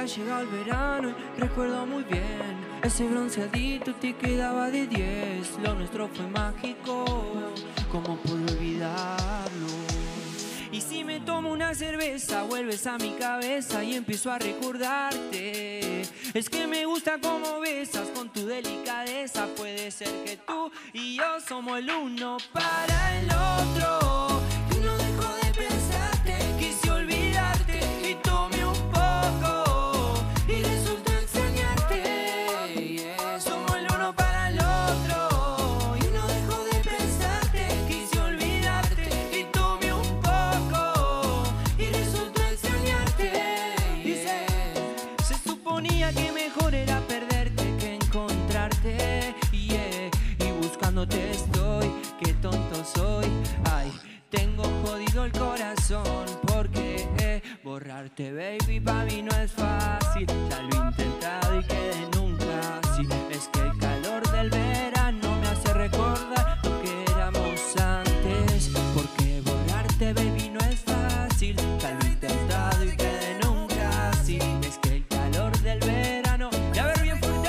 ha llegado el verano y recuerdo muy bien. Ese bronceadito te quedaba de 10. Lo nuestro fue mágico, ¿cómo puedo olvidarlo? Y si me tomo una cerveza, vuelves a mi cabeza y empiezo a recordarte. Es que me gusta cómo besas con tu delicadeza. Puede ser que tú y yo somos el uno para el otro. Y no dejo de pensarte, quise olvidarte y tomé un poco y resultó extrañarte. Yeah. Somos el uno para el otro. Y no dejo de pensarte, quise olvidarte y tomé un poco y resultó extrañarte. Yeah. Se suponía que mejor era perderte que encontrarte. Yeah. Y buscándote estoy, qué tonto soy. Ay, tengo jodido el corazón porque borrarte, baby, pa' mí no es fácil. Ya lo he intentado y quedé nunca así. Es que el calor del verano me hace recordar lo que éramos antes. Porque borrarte, baby, no es fácil. Ya lo he intentado y quedé nunca así. Es que el calor del verano... Y a ver bien fuerte.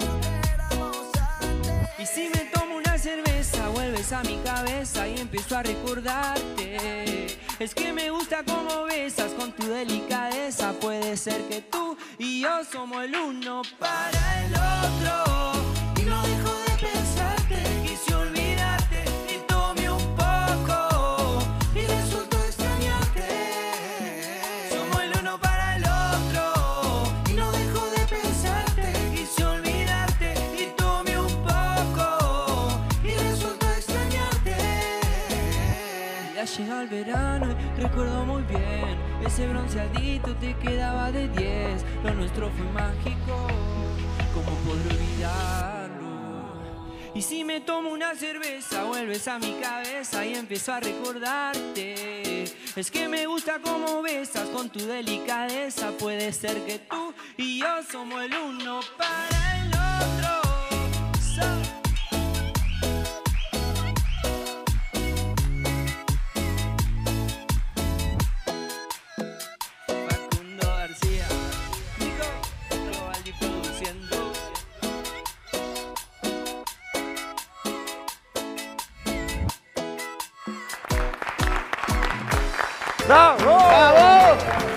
Y si me tomo una cerveza, vuelves a mi cabeza y empiezo a recordarte. Es que me gusta cómo besas con tu delicadeza. Puede ser que tú y yo somos el uno para el otro. Y no dejo de pensarte, quise olvidarte y tomé un poco y resultó extrañarte. Somos el uno para el otro. Y no dejo de pensarte, quise olvidarte y tomé un poco y resultó extrañarte. Ya llega el verano y recuerdo muy bien. Ese bronceadito te quedaba de 10. Lo nuestro fue mágico, ¿cómo podré olvidarlo? Y si me tomo una cerveza, vuelves a mi cabeza y empiezo a recordarte. Es que me gusta cómo besas con tu delicadeza. Puede ser que tú y yo somos el uno para el otro. Facundo García, Nico Robaldi produciendo. ¡Bravo! ¡Bravo!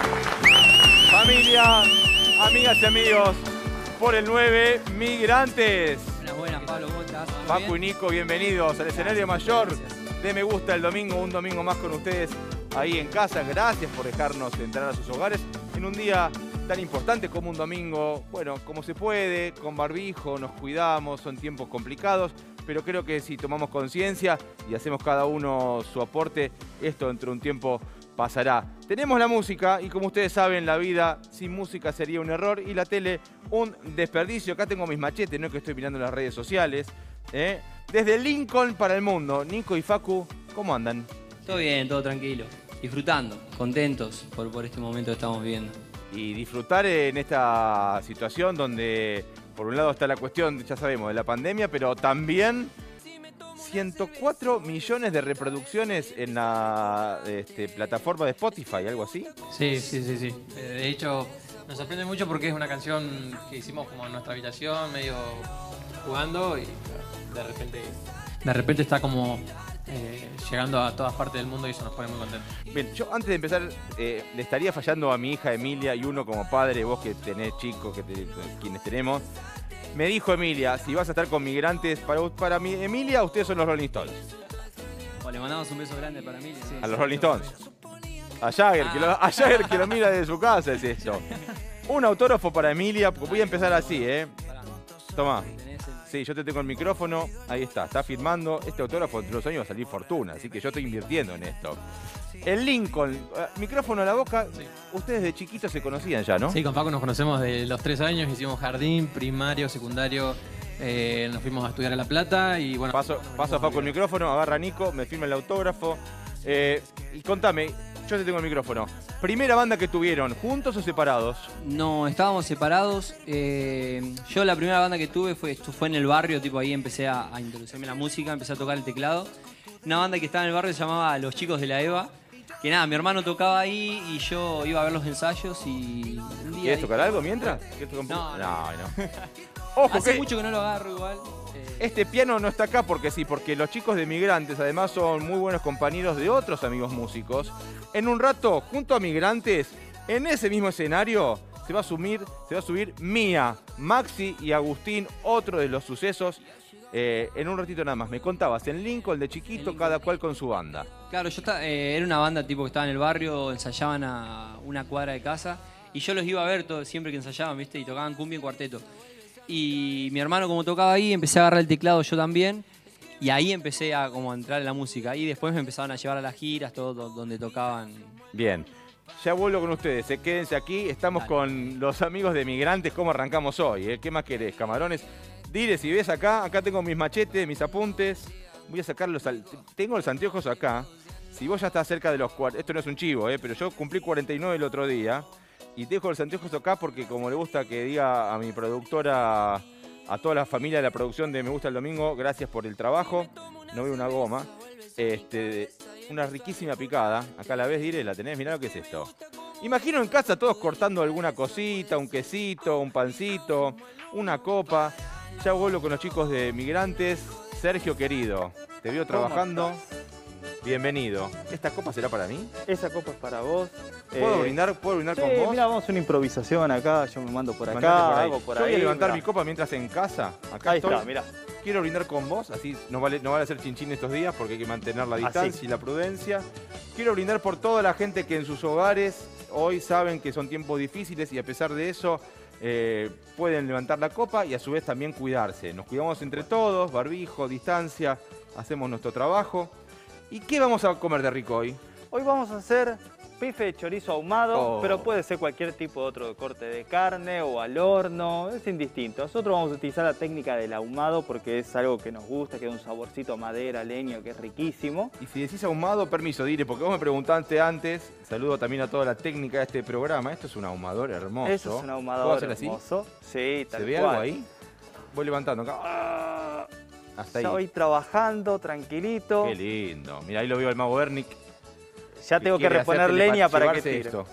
Familia, amigas y amigos, por el 9, Migrantes. Buenas, Pablo, ¿cómo estás? Facu y Nico, bienvenidos al escenario mayor de Me Gusta el Domingo, un domingo más con ustedes ahí en casa. Gracias por dejarnos entrar a sus hogares en un día tan importante como un domingo. Bueno, como se puede, con barbijo, nos cuidamos, son tiempos complicados, pero creo que si tomamos conciencia y hacemos cada uno su aporte, esto dentro de un tiempo pasará. Tenemos la música y como ustedes saben, la vida sin música sería un error y la tele un desperdicio. Acá tengo mis machetes, no es que estoy mirando las redes sociales. Desde Lincoln para el mundo, Nico y Facu, ¿cómo andan? Todo bien, todo tranquilo. Disfrutando, contentos por este momento que estamos viviendo. Y disfrutar en esta situación donde por un lado está la cuestión, ya sabemos, de la pandemia, pero también 104 millones de reproducciones en la plataforma de Spotify, algo así. Sí. De hecho, nos sorprende mucho porque es una canción que hicimos como en nuestra habitación, medio jugando, y de repente está como llegando a todas partes del mundo y eso nos pone muy contentos. Bien, yo antes de empezar, le estaría fallando a mi hija Emilia y uno como padre, vos que tenés chicos, quienes tenemos. Me dijo Emilia, si vas a estar con Migrantes, para mí, Emilia, ustedes son los Rolling Stones. Le mandamos un beso grande para Emilia. Sí, a los Rolling Stones. A Jagger, que lo mira desde su casa, es esto. Un autógrafo para Emilia, voy a empezar así, Toma. Sí, yo te tengo el micrófono, ahí está firmando. Este autógrafo entre los años va a salir fortuna, así que yo estoy invirtiendo en esto. El Lincoln, micrófono a la boca, sí. Ustedes de chiquitos se conocían ya, ¿no? Sí, con Paco nos conocemos de los 3 años, hicimos jardín, primario, secundario, nos fuimos a estudiar a La Plata y bueno... Paso a Paco el micrófono, agarra a Nico, me firma el autógrafo. Y contame, yo te tengo el micrófono. ¿Primera banda que tuvieron, juntos o separados? No, estábamos separados. Yo la primera banda que tuve fue en el barrio, tipo ahí empecé a introducirme en la música, empecé a tocar el teclado. Una banda que estaba en el barrio se llamaba Los Chicos de la Eva. Que nada, mi hermano tocaba ahí y yo iba a ver los ensayos y un día... ¿Quieres tocar algo mientras? No. Ojo, Hace que mucho que no lo agarro igual. este piano no está acá porque sí, porque los chicos de Migrantes además son muy buenos compañeros de otros amigos músicos. En un rato, junto a Migrantes, en ese mismo escenario se va a subir Mía, Maxi y Agustín, otro de los sucesos. En un ratito nada más. Me contabas, en Lincoln de chiquito, cada cual con su banda. Claro, era una banda tipo que estaba en el barrio, ensayaban a una cuadra de casa y yo los iba a ver siempre que ensayaban, ¿viste? Y tocaban cumbia y cuarteto. Y mi hermano como tocaba ahí, empecé a agarrar el teclado yo también y ahí empecé a como entrar en la música. Y después me empezaron a llevar a las giras, todo donde tocaban. Bien. Ya vuelvo con ustedes, quédense aquí. Estamos con los amigos de Migrantes. ¿Cómo arrancamos hoy? ¿Qué más querés, camarones? Dile, si ves acá tengo mis machetes, mis apuntes. Voy a sacar tengo los anteojos acá. Si vos ya estás cerca de los 40, esto no es un chivo, pero yo cumplí 49 el otro día. Y te dejo los anteojos acá porque como le gusta que diga a mi productora, a toda la familia de la producción de Me Gusta el Domingo, gracias por el trabajo. No veo una goma. Una riquísima picada. Acá la ves, Dire, la tenés, mirá lo que es esto. Imagino en casa todos cortando alguna cosita, un quesito, un pancito, una copa. Ya vuelvo con los chicos de Migrantes. Sergio, querido, te veo trabajando. Bienvenido. ¿Esta copa será para mí? Esa copa es para vos. ¿Puedo brindar con vos? Mira, vamos a una improvisación acá. Yo me mando por acá, por ahí. hago por Yo ahí. Voy a levantar mirá. mi copa mientras en casa. Acá Ahí estoy. está, mirá. Quiero brindar con vos, así no vale hacer chinchín estos días porque hay que mantener la distancia y la prudencia. Quiero brindar por toda la gente que en sus hogares hoy saben que son tiempos difíciles y a pesar de eso pueden levantar la copa y a su vez también cuidarse. Nos cuidamos entre todos, barbijo, distancia, hacemos nuestro trabajo. ¿Y qué vamos a comer de rico hoy? Hoy vamos a hacer bife de chorizo ahumado, Oh. pero puede ser cualquier tipo de otro corte de carne o al horno, es indistinto. Nosotros vamos a utilizar la técnica del ahumado porque es algo que nos gusta, que da un saborcito a madera, leño, que es riquísimo. Y si decís ahumado, permiso, Dire, porque vos me preguntaste antes, saludo también a toda la técnica de este programa. Esto es un ahumador hermoso. Eso es un ahumador ¿Puedo hacer así? hermoso. Sí, tal ¿Se ve cual. algo ahí? Voy levantando acá. Hasta ahí. Ya voy trabajando, tranquilito. Qué lindo. Mira, ahí lo veo el mago Bernick. Ya tengo que quiere reponer hacerte leña para que llevarse tire. esto.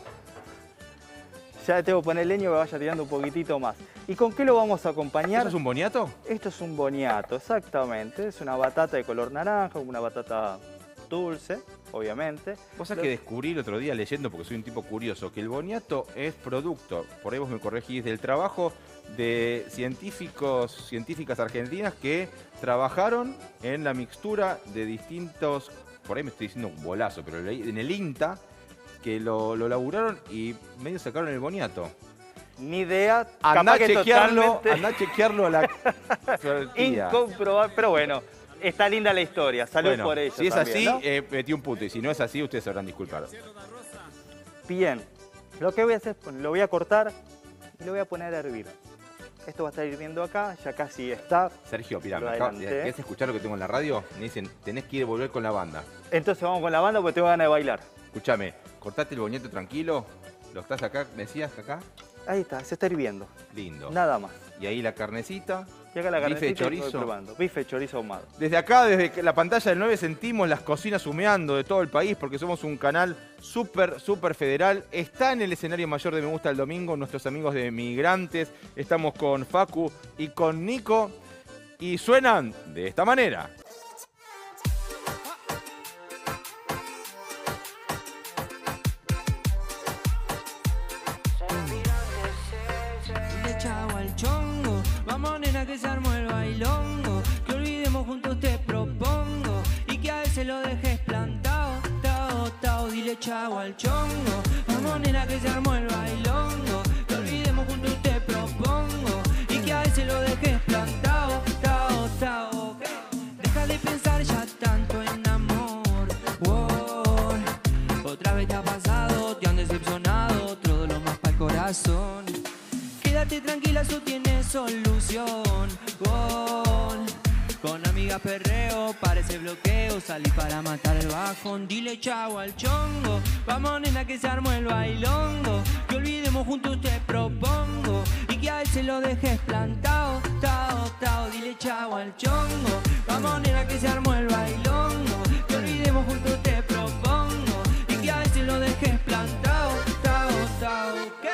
Ya tengo que poner leña y me vaya tirando un poquitito más. ¿Y con qué lo vamos a acompañar? ¿Eso es un boniato? Esto es un boniato, exactamente. Es una batata de color naranja, una batata dulce, obviamente. Vos sabés que descubrí el otro día leyendo, porque soy un tipo curioso, que el boniato es producto, por ahí vos me corregís, del trabajo de científicas argentinas que trabajaron en la mixtura de distintos, por ahí me estoy diciendo un bolazo, pero en el INTA, que lo laburaron y medio sacaron el boniato. Ni idea, Andá capaz que totalmente a chequearlo a la tortilla. incomprobable, pero bueno, está linda la historia, salud Bueno, por ello si es también, así, ¿no? metí un punto, y si no es así, ustedes sabrán disculpar. Bien, lo que voy a hacer es, lo voy a cortar y lo voy a poner a hervir. Esto va a estar hirviendo acá, ya casi está. Sergio, mirá, Lo adelanté. ¿querés escuchar lo que tengo en la radio? Me dicen, tenés que ir a volver con la banda. Entonces vamos con la banda porque tengo ganas de bailar. Escúchame, cortate el boñeto tranquilo. Lo estás acá, me decías acá. Ahí está, se está hirviendo, Lindo. nada más. Y ahí la carnecita. Y acá la Bife de carnecita y voy chorizo. probando. Bife de chorizo ahumado. Desde acá, desde la pantalla del 9, sentimos las cocinas humeando de todo el país porque somos un canal súper federal. Está en el escenario mayor de Me Gusta el Domingo nuestros amigos de Migrantes. Estamos con Facu y con Nico. Y suenan de esta manera. Dile chau al chongo, vamos nena que se armó el bailongo. Que olvidemos juntos te propongo y que a veces lo dejes plantado, tao. Dile chau al chongo, vamos nena que se armó el bailongo. Que olvidemos juntos te propongo y que a veces lo dejes plantado, tao. Deja de pensar ya tanto en amor, wow. Otra vez te ha pasado, te han decepcionado, otro dolor más para el corazón. Quédate tranquila, eso tiene solución. Con amigas perreo, parece bloqueo, salí para matar el bajón. Dile chau al chongo, vamos nena que se armó el bailongo. Que olvidemos juntos te propongo y que a veces lo dejes plantado, tao. Dile chau al chongo, vamos nena que se armó el bailongo. Que olvidemos juntos te propongo y que a veces lo dejes plantado, tao, tao, ¿qué?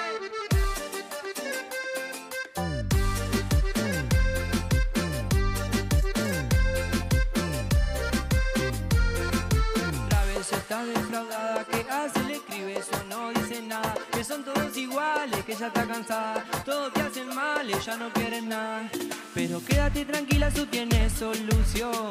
Está defraudada, que hace, le escribe, eso no dice nada, que son todos iguales, que ya está cansada, todos te hacen mal, ella no quiere nada, pero quédate tranquila, eso tiene solución.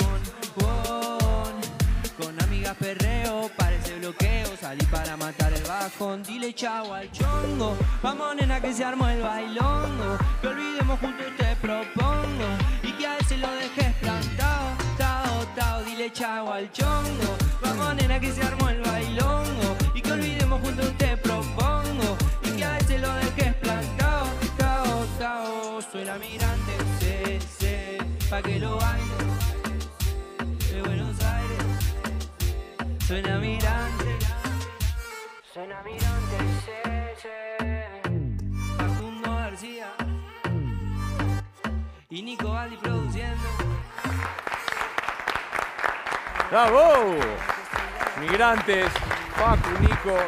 Con amigas perreo, parece bloqueo, salí para matar el bajón, dile chau al chongo, vamos nena que se armó el bailongo, que olvidemos juntos te propongo, y que a veces lo dejes plantado, tao, tao, dile chau al chongo, vamos nena que se armó el bailongo, y que olvidemos juntos te propongo, y que a veces lo dejes plantado, tao, tao, suena migrante, sé, pa' que lo baile, de Buenos Aires. Suena mirante, Facundo García y Nico Baldi produciendo. ¡Bravo! Migrantes, Facu, Nico.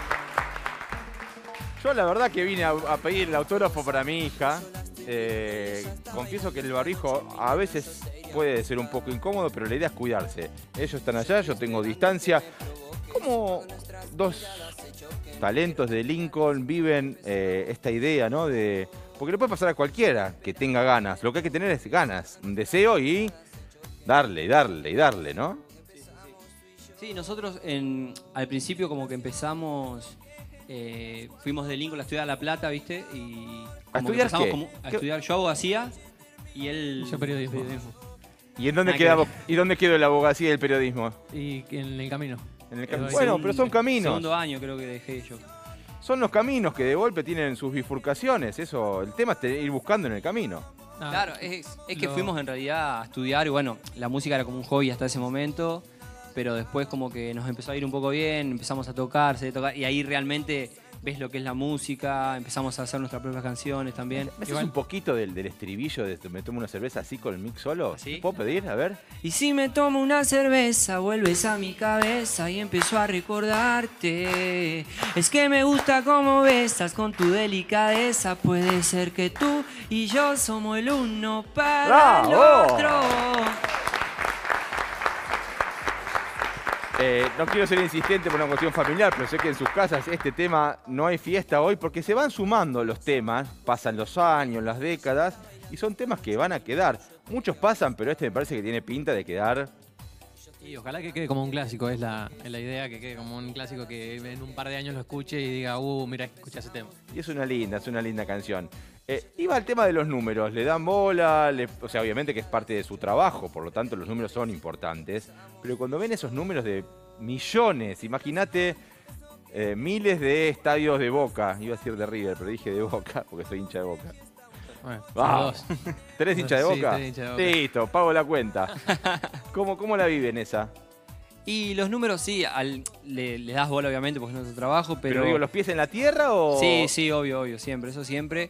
Yo la verdad que vine a pedir el autógrafo para mi hija. Confieso que el barbijo a veces puede ser un poco incómodo, pero la idea es cuidarse. Ellos están allá, yo tengo distancia. ¿Cómo dos talentos de Lincoln viven esta idea, ¿no? Porque le puede pasar a cualquiera que tenga ganas. Lo que hay que tener es ganas, un deseo y darle, ¿no? Sí, nosotros al principio como que empezamos, fuimos de Lincoln a estudiar a La Plata, ¿viste? Y ¿A estudiar qué? A estudiar, yo abogacía y él... Yo periodismo. ¿Y en dónde Nada quedó la abogacía y el periodismo? Y en el camino. En el bueno, pero son caminos. Segundo año creo que dejé yo. Son los caminos que de golpe tienen sus bifurcaciones. Eso, el tema es ir buscando en el camino. Claro, es que fuimos en realidad a estudiar y bueno, la música era como un hobby hasta ese momento, pero después como que nos empezó a ir un poco bien, empezamos a tocar y ahí realmente ves lo que es la música, empezamos a hacer nuestras propias canciones también. ¿Me haces un poquito del estribillo de me tomo una cerveza así con el mix solo? ¿Sí? ¿Puedo pedir? A ver. Y si me tomo una cerveza, vuelves a mi cabeza y empiezo a recordarte. Es que me gusta cómo besas con tu delicadeza. Puede ser que tú y yo somos el uno para el otro. No quiero ser insistente por una cuestión familiar, pero sé que en sus casas este tema no hay fiesta hoy porque se van sumando los temas, pasan los años, las décadas y son temas que van a quedar. Muchos pasan, pero este me parece que tiene pinta de quedar. Y ojalá que quede como un clásico, es la idea, que quede como un clásico que en un par de años lo escuche y diga, mira, escucha ese tema. Y es una linda canción. Iba al tema de los números, le dan bola, o sea, obviamente que es parte de su trabajo, por lo tanto los números son importantes, pero cuando ven esos números de millones, imagínate miles de estadios de Boca, iba a decir de River, pero dije de Boca porque soy hincha de Boca. Bueno, Vamos. dos. ¿Tres hinchas de Sí, Boca? 3 hinchas de Boca. Listo, pago la cuenta. ¿Cómo la viven esa? Y los números sí, le das bola obviamente porque es nuestro trabajo, Pero digo, ¿los pies en la tierra o...? Sí, obvio, siempre, eso siempre.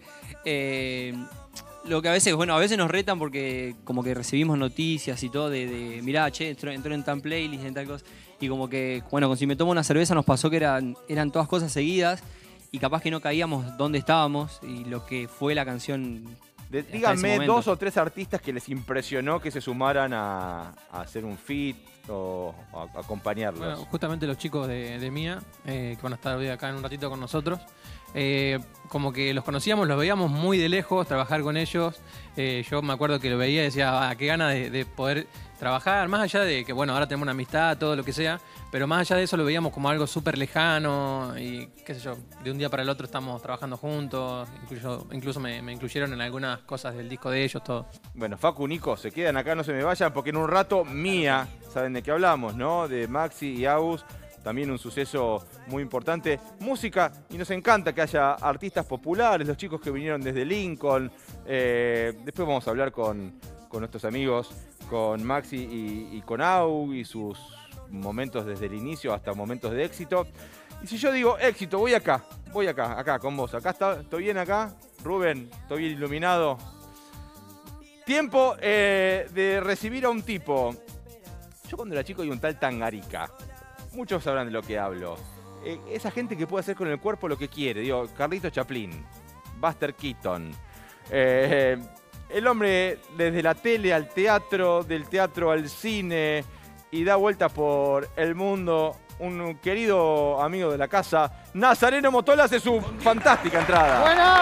Lo que a veces nos retan porque como que recibimos noticias y todo de mirá, che, entró en tan playlist, en tal cosa. Y como que, bueno, con Si me tomo una cerveza nos pasó que eran todas cosas seguidas y capaz que no caíamos dónde estábamos y lo que fue la canción. Díganme 2 o 3 artistas que les impresionó que se sumaran a hacer un feat o a acompañarlos. Bueno, justamente los chicos de Mía, que van a estar hoy acá en un ratito con nosotros, como que los conocíamos, los veíamos muy de lejos, trabajar con ellos. Yo me acuerdo que lo veía y decía, qué ganas de poder trabajar, más allá de que, bueno, ahora tenemos una amistad, todo lo que sea, pero más allá de eso lo veíamos como algo súper lejano y, qué sé yo, de un día para el otro estamos trabajando juntos, incluso me incluyeron en algunas cosas del disco de ellos, todo. Bueno, Facu, Nico, se quedan acá, no se me vayan, porque en un rato Mía, saben de qué hablamos, ¿no? De Maxi y Agus, también un suceso muy importante. Música, y nos encanta que haya artistas populares, los chicos que vinieron desde Lincoln. Después vamos a hablar con nuestros amigos, con Maxi y con Au, y sus momentos desde el inicio hasta momentos de éxito. Y si yo digo éxito, voy acá con vos. ¿Estoy bien acá? Rubén, ¿estoy bien iluminado? Tiempo de recibir a un tipo. Yo cuando era chico hay un tal Tangarica. Muchos sabrán de lo que hablo. esa gente que puede hacer con el cuerpo lo que quiere. Digo, Carlitos Chaplin, Buster Keaton. El hombre desde la tele al teatro, del teatro al cine y da vueltas por el mundo. Un querido amigo de la casa, Nazareno Motola, hace su fantástica entrada. Bueno.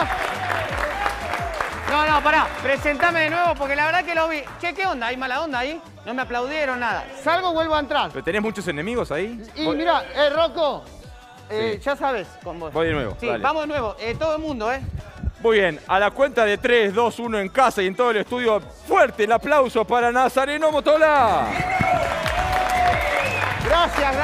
No, pará. Presentame de nuevo porque la verdad que lo vi. Che, ¿qué onda? ¿Hay mala onda ahí? No me aplaudieron nada. Salgo, vuelvo a entrar. ¿Pero tenés muchos enemigos ahí? Y mirá, Rocco, Sí. ya sabes con vos. Voy de nuevo. Sí, dale. vamos de nuevo. Todo el mundo, Muy bien, a la cuenta de 3, 2, 1 en casa y en todo el estudio, fuerte el aplauso para Nazareno Motola. Gracias.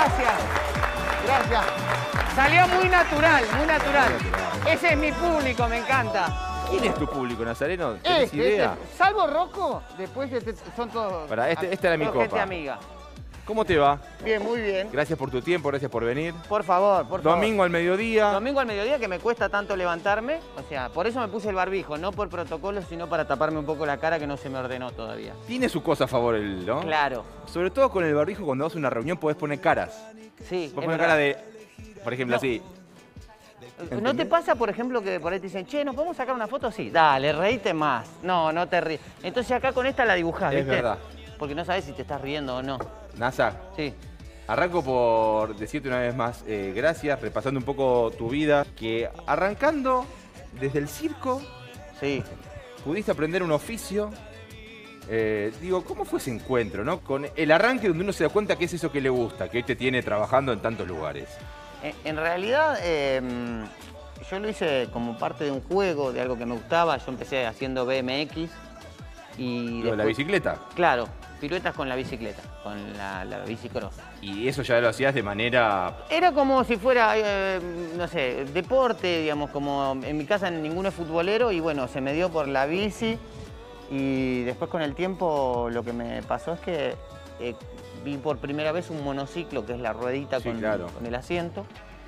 Salió muy natural, muy natural. Ese es mi público, me encanta. ¿Quién es tu público, Nazareno? ¿Tenés idea? Salvo Rocco, después son todos... Pará, esta era mi todos copa. gente amiga. ¿Cómo te va? Bien, muy bien. Gracias por tu tiempo, gracias por venir. Por favor. Domingo al mediodía. Domingo al mediodía, que me cuesta tanto levantarme. O sea, por eso me puse el barbijo, no por protocolo, sino para taparme un poco la cara que no se me ordenó todavía. Tiene su cosa a favor, ¿no? Claro. Sobre todo con el barbijo, cuando vas a una reunión podés poner caras. Sí, Vos es poner verdad. cara de, por ejemplo, No. así. ¿No te pasa, por ejemplo, que por ahí te dicen, che, ¿nos podemos sacar una foto? Sí, dale, reíte más. No te ríes. Entonces acá con esta la dibujás, Es ¿viste? verdad. Porque no sabes si te estás riendo o no. Nasa, Sí. arranco por decirte una vez más gracias, repasando un poco tu vida, que arrancando desde el circo, Sí. pudiste aprender un oficio. Digo, ¿cómo fue ese encuentro, no? Con el arranque donde uno se da cuenta que es eso que le gusta, que hoy te tiene trabajando en tantos lugares. En realidad, yo lo hice como parte de un juego, de algo que me gustaba. Yo empecé haciendo BMX y Lo de la después- bicicleta. Claro, piruetas con la bicicleta, con la bicicross. Y eso ya lo hacías de manera... Era como si fuera, no sé, deporte, digamos, como en mi casa ninguno es futbolero y bueno, se me dio por la bici y después con el tiempo lo que me pasó es que vi por primera vez un monociclo, que es la ruedita Sí, con, claro. con el asiento.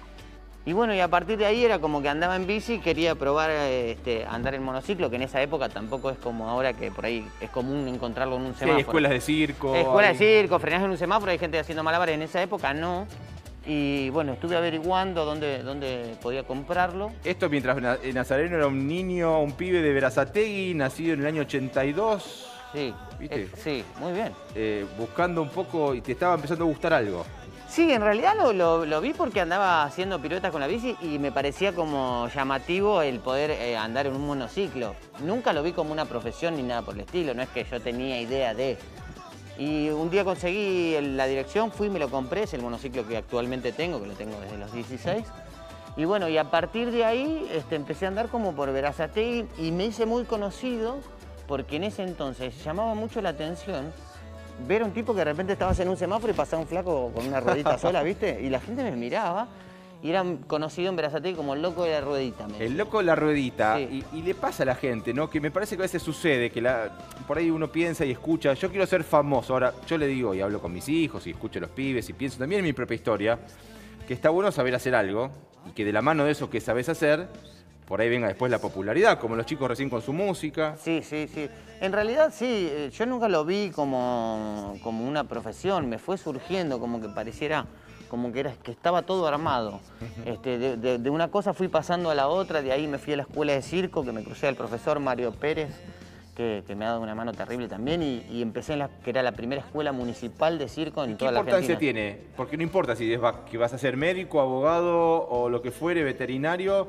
Y bueno, y a partir de ahí era como que andaba en bici y quería probar andar en monociclo, que en esa época tampoco es como ahora que por ahí es común encontrarlo en un Sí, semáforo. hay escuelas de circo. Escuela de hay- circo, frenás en un semáforo, hay gente haciendo malabares. En esa época no. Y bueno, estuve averiguando dónde podía comprarlo. Esto mientras Nazareno era un niño, un pibe de Berazategui, nacido en el año 82, Sí, ¿Viste? sí, muy bien. buscando un poco y te estaba empezando a gustar algo. Sí, en realidad lo vi porque andaba haciendo piruetas con la bici y me parecía como llamativo el poder andar en un monociclo. Nunca lo vi como una profesión ni nada por el estilo, no es que yo tenía idea de... Y un día conseguí la dirección, fui y me lo compré, es el monociclo que actualmente tengo, que lo tengo desde los 16. Y bueno, y a partir de ahí empecé a andar como por Berazategui y me hice muy conocido porque en ese entonces llamaba mucho la atención ver a un tipo que de repente estabas en un semáforo y pasaba un flaco con una ruedita sola, ¿viste? Y la gente me miraba y era conocido en Berazategui como el loco de la ruedita. El loco de la ruedita, Sí. y le pasa a la gente, ¿no? Que me parece que a veces sucede, que por ahí uno piensa y escucha, yo quiero ser famoso. Ahora, yo le digo y hablo con mis hijos y escucho a los pibes y pienso también en mi propia historia, que está bueno saber hacer algo y que de la mano de eso que sabes hacer, por ahí venga después la popularidad, como los chicos recién con su música. Sí. En realidad sí, yo nunca lo vi como una profesión, me fue surgiendo como que pareciera como que estaba todo armado. De una cosa fui pasando a la otra, de ahí me fui a la escuela de circo, que me crucé al profesor Mario Pérez, que me ha dado una mano terrible también, y empecé en que era la primera escuela municipal de circo en ¿Qué toda la importancia Argentina. tiene? Porque no importa si que vas a ser médico, abogado o lo que fuere, veterinario,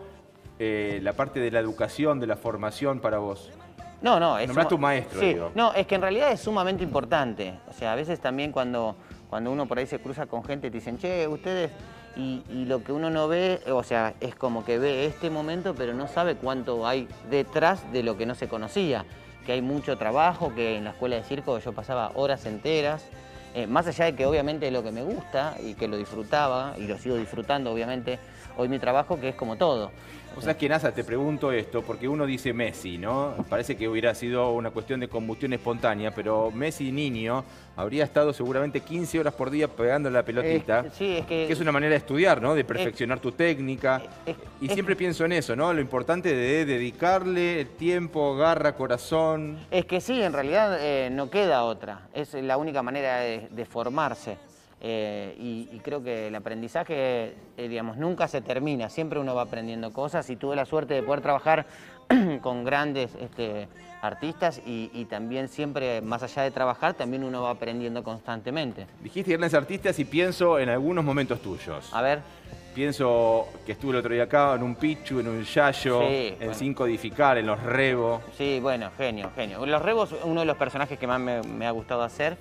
la parte de la educación, de la formación para vos. No, es... Nombraste un maestro, sí, digo. no, es que en realidad es sumamente importante. O sea, a veces también cuando uno por ahí se cruza con gente te dicen, che, ustedes... Y lo que uno no ve, o sea, es como que ve este momento, pero no sabe cuánto hay detrás de lo que no se conocía. Que hay mucho trabajo, que en la escuela de circo yo pasaba horas enteras. Más allá de que obviamente es lo que me gusta y que lo disfrutaba, y lo sigo disfrutando obviamente, hoy mi trabajo que es como todo. O sea, que NASA, te pregunto esto, porque uno dice Messi, ¿no? Parece que hubiera sido una cuestión de combustión espontánea, pero Messi niño habría estado seguramente 15 horas por día pegando la pelotita. Sí, es que... Que es una manera de estudiar, ¿no? De perfeccionar tu técnica. Y es- siempre pienso en eso, ¿no? Lo importante de dedicarle tiempo, garra, corazón. Es que sí, en realidad no queda otra. Es la única manera de formarse. Y creo que el aprendizaje, digamos, nunca se termina, siempre uno va aprendiendo cosas y tuve la suerte de poder trabajar con grandes artistas y también siempre, más allá de trabajar, también uno va aprendiendo constantemente. Dijiste grandes artistas y pienso en algunos momentos tuyos. A ver. Pienso que estuve el otro día acá en un Pichu, en un Yayo, Sí, en bueno. 5 Edificar, en Los Rebo. Sí, bueno, genio, genio. Los Rebos, uno de los personajes que más me ha gustado hacer.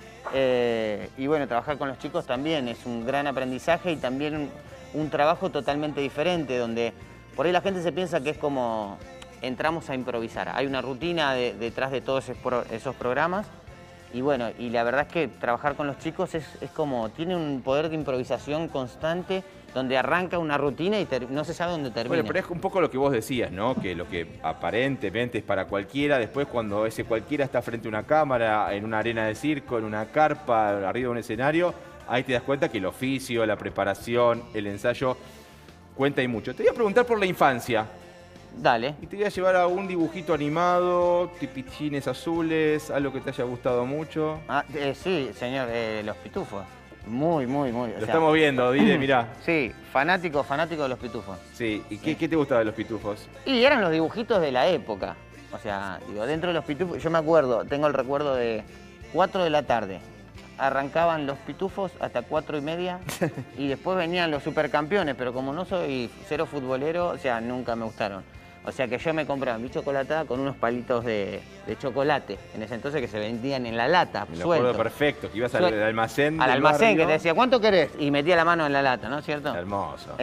Y bueno, trabajar con los chicos también es un gran aprendizaje y también un trabajo totalmente diferente, donde por ahí la gente se piensa que es como entramos a improvisar. Hay una rutina detrás de todos esos programas. Y bueno, y la verdad es que trabajar con los chicos es como, tiene un poder de improvisación constante, donde arranca una rutina y no se sabe dónde termina. Bueno, pero es un poco lo que vos decías, ¿no? Que lo que aparentemente es para cualquiera, después cuando ese cualquiera está frente a una cámara, en una arena de circo, en una carpa, arriba de un escenario, ahí te das cuenta que el oficio, la preparación, el ensayo, cuenta y mucho. Te voy a preguntar por la infancia. Dale. Y te voy a llevar a un dibujito animado, tipichines azules, algo que te haya gustado mucho. Sí, señor, Los Pitufos. Muy, muy, muy. Lo estamos viendo, dile, mirá. Sí, fanático de Los Pitufos. Sí, ¿y qué te gustaba de Los Pitufos? Y eran los dibujitos de la época. O sea, digo, dentro de Los Pitufos, yo me acuerdo, tengo el recuerdo de 4 de la tarde. Arrancaban Los Pitufos hasta 4:30 y después venían los supercampeones, pero como no soy cero futbolero, o sea, nunca me gustaron. O sea que yo me compraba mi chocolatada con unos palitos de chocolate, en ese entonces que se vendían en la lata, Me lo acuerdo perfecto, que ibas al almacén al del almacén, barrio. que te decía, ¿cuánto querés? Y metía la mano en la lata, ¿no es cierto? Hermoso.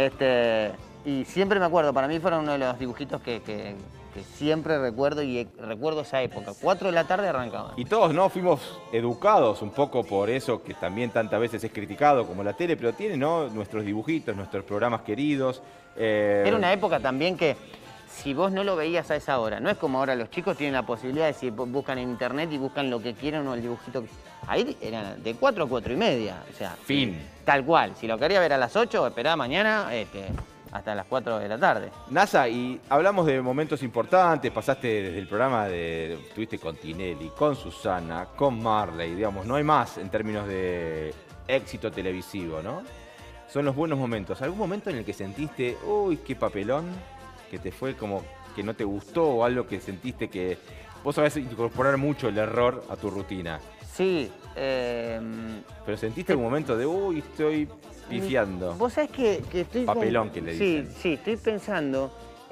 Y siempre me acuerdo, para mí fueron uno de los dibujitos que siempre recuerdo y recuerdo esa época. 4 de la tarde arrancaban. Y todos, ¿no? Fuimos educados un poco por eso que también tantas veces es criticado como la tele, pero tiene, ¿no? Nuestros dibujitos, nuestros programas queridos. Era una época también que si vos no lo veías a esa hora, no es como ahora los chicos tienen la posibilidad de si buscan en internet y buscan lo que quieran o el dibujito. Ahí era de 4 a 4:30, o sea, Fin. Tal cual. Si lo quería ver a las 8, esperá mañana hasta las 4 de la tarde. NASA, y hablamos de momentos importantes, pasaste desde el programa estuviste con Tinelli, con Susana, con Marley, digamos, no hay más en términos de éxito televisivo, ¿no? Son los buenos momentos. ¿Algún momento en el que sentiste, uy, qué papelón, que te fue como que no te gustó o algo que sentiste que vos sabés incorporar mucho el error a tu rutina? Sí. Pero sentiste algún momento de, uy, estoy pifiando. Vos sabés que estoy... Papelón que le dicen. Sí, estoy pensando...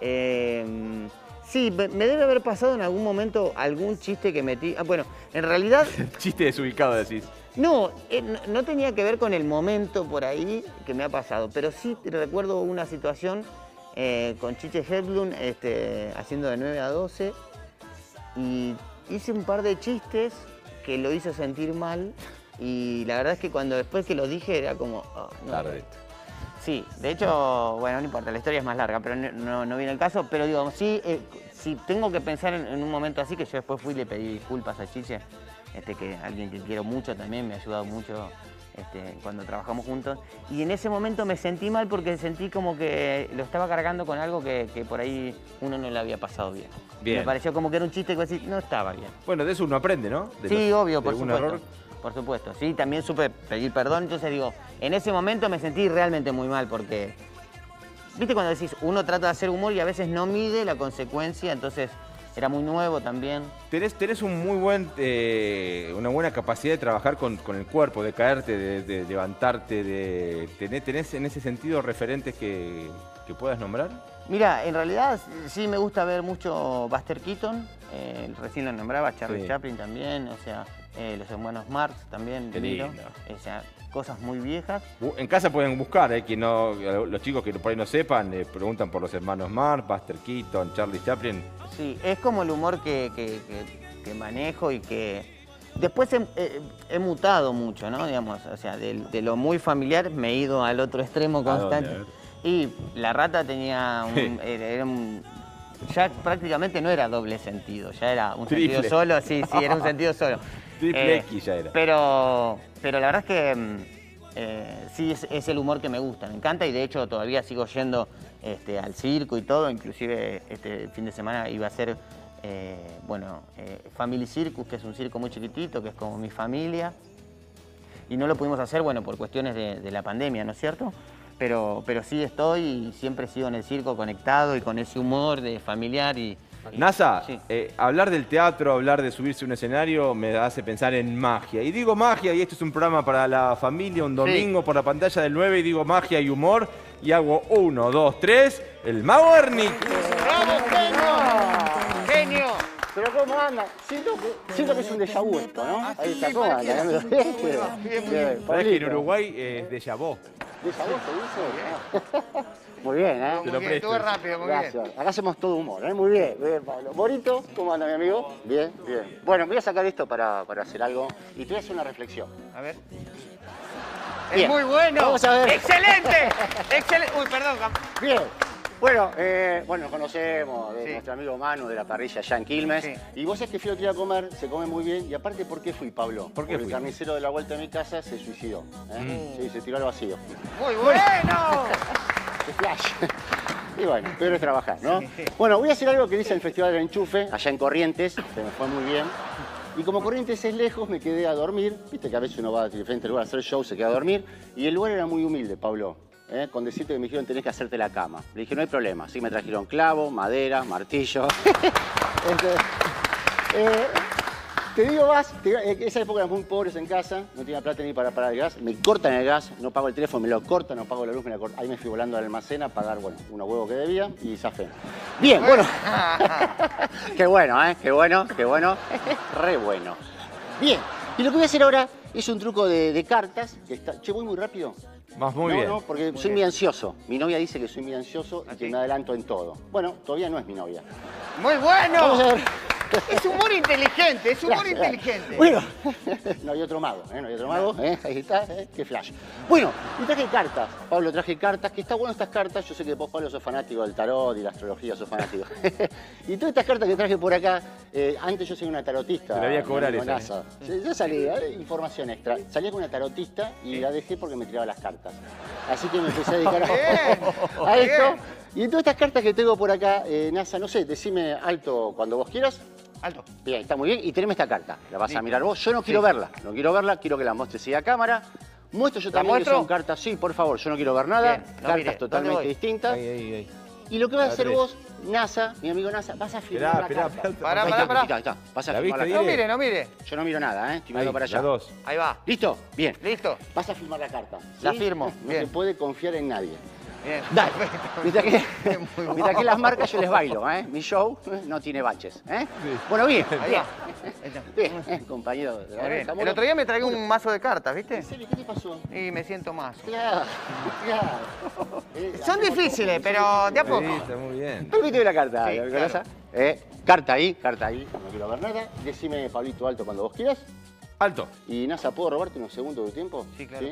sí, me debe haber pasado en algún momento algún chiste que metí... bueno, en realidad... Chiste desubicado, decís. No, no tenía que ver con el momento por ahí que me ha pasado, pero sí recuerdo una situación con Chiche Hedlund haciendo de 9 a 12 y hice un par de chistes que lo hizo sentir mal y la verdad es que cuando después que lo dije era como... oh, no, Tarde. Sí, de hecho, bueno, no importa, la historia es más larga, pero no viene el caso, pero digo, sí, si tengo que pensar en un momento así, que yo después fui y le pedí disculpas a Chiche, que alguien que quiero mucho también, me ha ayudado mucho cuando trabajamos juntos, y en ese momento me sentí mal porque sentí como que lo estaba cargando con algo que por ahí uno no le había pasado bien. Bien. Me pareció como que era un chiste que no estaba bien. Bueno, de eso uno aprende, ¿no? Sí, obvio, por algún supuesto. error. Por supuesto, sí, también supe pedir perdón, entonces digo, en ese momento me sentí realmente muy mal porque, viste cuando decís, uno trata de hacer humor y a veces no mide la consecuencia, entonces era muy nuevo también. Tenés un muy una buena capacidad de trabajar con el cuerpo, de caerte, de levantarte, ¿tenés en ese sentido referentes que puedas nombrar? Mira, en realidad sí me gusta ver mucho Buster Keaton, recién lo nombraba, Charlie Sí. Chaplin también, o sea, los hermanos Marx también, Qué miro, lindo. o sea, cosas muy viejas. En casa pueden buscar, que no, los chicos que por ahí no sepan, preguntan por los hermanos Marx, Buster Keaton, Charlie Chaplin. Sí, es como el humor que manejo y que después he mutado mucho, ¿no? Digamos, o sea, de lo muy familiar me he ido al otro extremo ¿A dónde? constante. A ver. Y La Rata tenía ya prácticamente no era doble sentido, ya era un Triple. sentido solo, sí, era un sentido solo. Triple X ya era. Pero la verdad es que sí es el humor que me gusta, me encanta y de hecho todavía sigo yendo al circo y todo, inclusive este fin de semana iba a ser Family Circus, que es un circo muy chiquitito, que es como mi familia. y no lo pudimos hacer, bueno, por cuestiones de la pandemia, ¿no es cierto? Pero sí estoy y siempre sigo en el circo conectado y con ese humor de familiar y... NASA, Sí. hablar del teatro, hablar de subirse a un escenario me hace pensar en magia. Y digo magia, y esto es un programa para la familia, un domingo por la pantalla del 9, y digo magia y humor, y hago 1, 2, 3, el Mago Ernie. ¡Bravo, genio! ¡Genio! Pero ¿cómo anda? Siento que es un déjà vu esto, ¿no? Ahí está, ¿cómo anda? Bien, ¿Sabés que en Uruguay es déjà vu? ¿Déjà vu se dice? Muy bien, ¿eh? Te lo presto. Estuve rápido, muy bien. Gracias. Acá hacemos todo humor, ¿eh? Muy bien, Pablo. Morito, ¿cómo anda, mi amigo? Bien, bien. Bueno, me voy a sacar esto para hacer algo y te voy a hacer una reflexión. A ver. Bien. ¡Es muy bueno! Vamos a ver. ¡Excelente! ¡Excelente! Uy, perdón. Bien. Bueno, nos conocemos de nuestro amigo Manu de la parrilla allá en Quilmes. Sí. Y vos sabés que fui otro día a comer, se come muy bien. Y aparte, ¿por qué fui, Pablo? ¿Por qué Porque fui? el carnicero de la vuelta de mi casa se suicidó. Sí, se tiró al vacío. ¡Muy bueno! ¡Qué flash! Y bueno, peor es trabajar, ¿no? Bueno, voy a hacer algo que dice el Festival del Enchufe, allá en Corrientes, que me fue muy bien. Y como Corrientes es lejos, me quedé a dormir. Viste que a veces uno va a diferentes lugares a hacer show, se queda a dormir. Y el lugar era muy humilde, Pablo. Con decirte que me dijeron tenés que hacerte la cama. Le dije, no hay problema. Así me trajeron clavo, madera, martillo. Te digo más, esa época eran muy pobres en casa, no tenía plata ni para pagar el gas, me cortan el gas, no pago el teléfono, me lo cortan, no pago la luz, me la cortan. Ahí me fui volando al almacén a pagar, bueno, unos huevos que debía y zafé. Bien, bueno. Qué bueno, ¿eh? Qué bueno, qué bueno. Re bueno. Bien, y lo que voy a hacer ahora es un truco de cartas, que está... Che, voy muy rápido. Vas muy bien. No, porque soy muy ansioso. Mi novia dice que soy muy ansioso y que ¿sí? me adelanto en todo. Bueno, todavía no es mi novia. ¡Muy bueno! Vamos a ver. Es humor inteligente, es humor Gracias. inteligente. Bueno, no hay otro mago, ¿eh? No hay otro mago, ¿eh? Ahí está, ¿eh? Qué flash. Bueno, y traje cartas, Pablo, traje cartas, que está bueno estas cartas, yo sé que vos, Pablo, sos fanático del tarot y la astrología, sos fanático. Y todas estas cartas que traje por acá, antes yo soy una tarotista. Te la voy a cobrar esa, NASA. Yo salí, información extra, salía con una tarotista y la dejé porque me tiraba las cartas. Así que me empecé a dedicar a esto. Y en todas estas cartas que tengo por acá, NASA, no sé, decime alto cuando vos quieras. Alto. Bien, está muy bien. Y teneme esta carta. La vas a mirar vos. Yo no quiero verla. No quiero verla. Quiero que la muestres a cámara. Muestro yo ¿La también que muestro? son cartas. Sí, por favor. Yo no quiero ver nada. Bien, no Cartas mire, ¿dónde totalmente voy? distintas. Ahí. Y lo que vas a La hacer tres. vos, NASA, mi amigo NASA, vas a firmar la Esperá. carta. Pará, Ahí pará, está, pará. ahí está. Vas a ¿La firmar la viste, carta. No mire, no mire. Yo no miro nada, ¿eh? Estoy mirando Ahí, para allá. la 2. Ahí va. ¿Listo? Bien. ¿Listo? Vas a firmar la carta. La ¿sí? firmo, No bien. se puede confiar en nadie. Bien. Dale. Mientras que las marcas yo les bailo, ¿eh? Mi show no tiene baches, ¿eh? Bueno, bien. Ahí Bien. va. Ahí está. Bien, compañero. de la Muy bien. granja, El otro día me tragué un mazo de cartas, ¿viste? ¿En serio? ¿Qué te pasó? Y me siento más. Claro, claro. Son difíciles, pero de a poco. Sí, está muy bien. Permíteme la carta, Sí, Nicolasa. Carta ahí, no quiero ver nada. Decime Pablito alto cuando vos quieras. Alto. Y NASA, ¿puedo robarte unos segundos de tiempo? Sí, claro.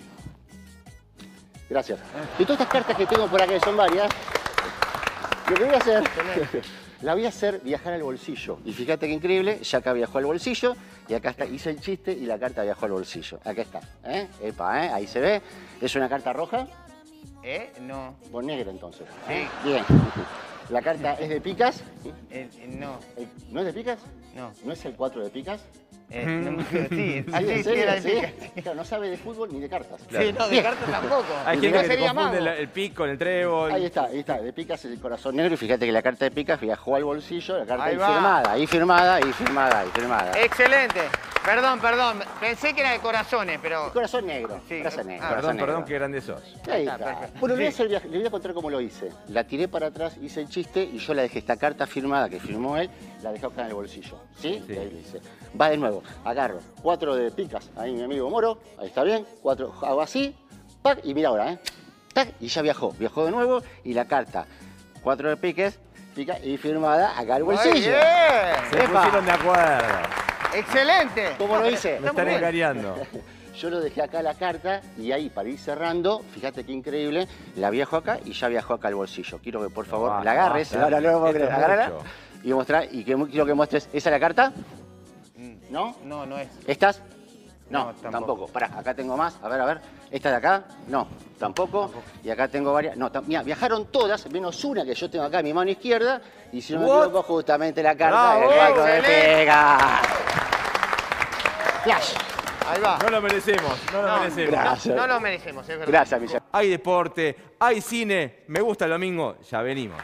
Gracias. De todas estas cartas que tengo por acá, que son varias, lo que voy a hacer, la voy a hacer viajar al bolsillo. Y fíjate qué increíble, ya acá viajó al bolsillo y acá está, hice el chiste y la carta viajó al bolsillo. Acá está, Epa, ahí se ve. ¿Es una carta roja? No. Vos negra entonces. Sí. Bien. La carta es de picas. No. ¿No es de picas? No. ¿No es el 4 de picas? No, sí, ¿en así sí serio? era ¿Sí? el Claro, no sabe de fútbol ni de cartas. Sí, no, de Bien. cartas tampoco. Hay Si gente no que te sería confunde mago. el pico con el trébol. Ahí está, de picas es el corazón negro y fíjate que la carta de picas viajó al bolsillo, la carta Ahí ahí va. firmada, ahí firmada, ahí firmada, ahí firmada. Excelente. Perdón. Pensé que era de corazones, pero... Corazón negro, Sí. corazón negro. Ah, corazón Perdón, negro. qué grande sos. Ahí Está, está. perfecto. Bueno, le voy a Sí. hacer le voy a contar cómo lo hice. La tiré para atrás, hice el chiste y yo la dejé esta carta firmada que firmó él, la dejé acá en el bolsillo. ¿Sí? Sí. Y ahí le hice. Va de nuevo, agarro 4 de picas, ahí mi amigo Moro, ahí está bien, 4, hago así, pac, y mira ahora, tac, y ya viajó de nuevo y la carta, 4 de piques, pica y firmada acá al Muy bolsillo. bien. Se Epa. pusieron de acuerdo. Excelente. ¿Cómo lo hice? Me están engañando. Yo lo dejé acá la carta y ahí para ir cerrando, fíjate qué increíble, la viajo acá y ya viajó acá al bolsillo. Quiero que por favor Basta, la agarres, basta. ahora no lo puedo Esto creer, es agárrala mucho. y mostrar, y que quiero que muestres, ¿esa es la carta? ¿No? No es. ¿Estas? No, No, tampoco. tampoco. Pará, acá tengo más, a ver. ¿Esta de acá? No, tampoco. Y acá tengo varias. No, mira, viajaron todas, menos una que yo tengo acá en mi mano izquierda. Y si no me What? equivoco, justamente la carta Bravo, del 4 de excelente. pega. Flash. Ahí va. No lo merecemos, no lo merecemos. Gracias. No lo merecemos, es verdad. Gracias, Michelle. Hay deporte, hay cine. Me gusta el domingo, ya venimos.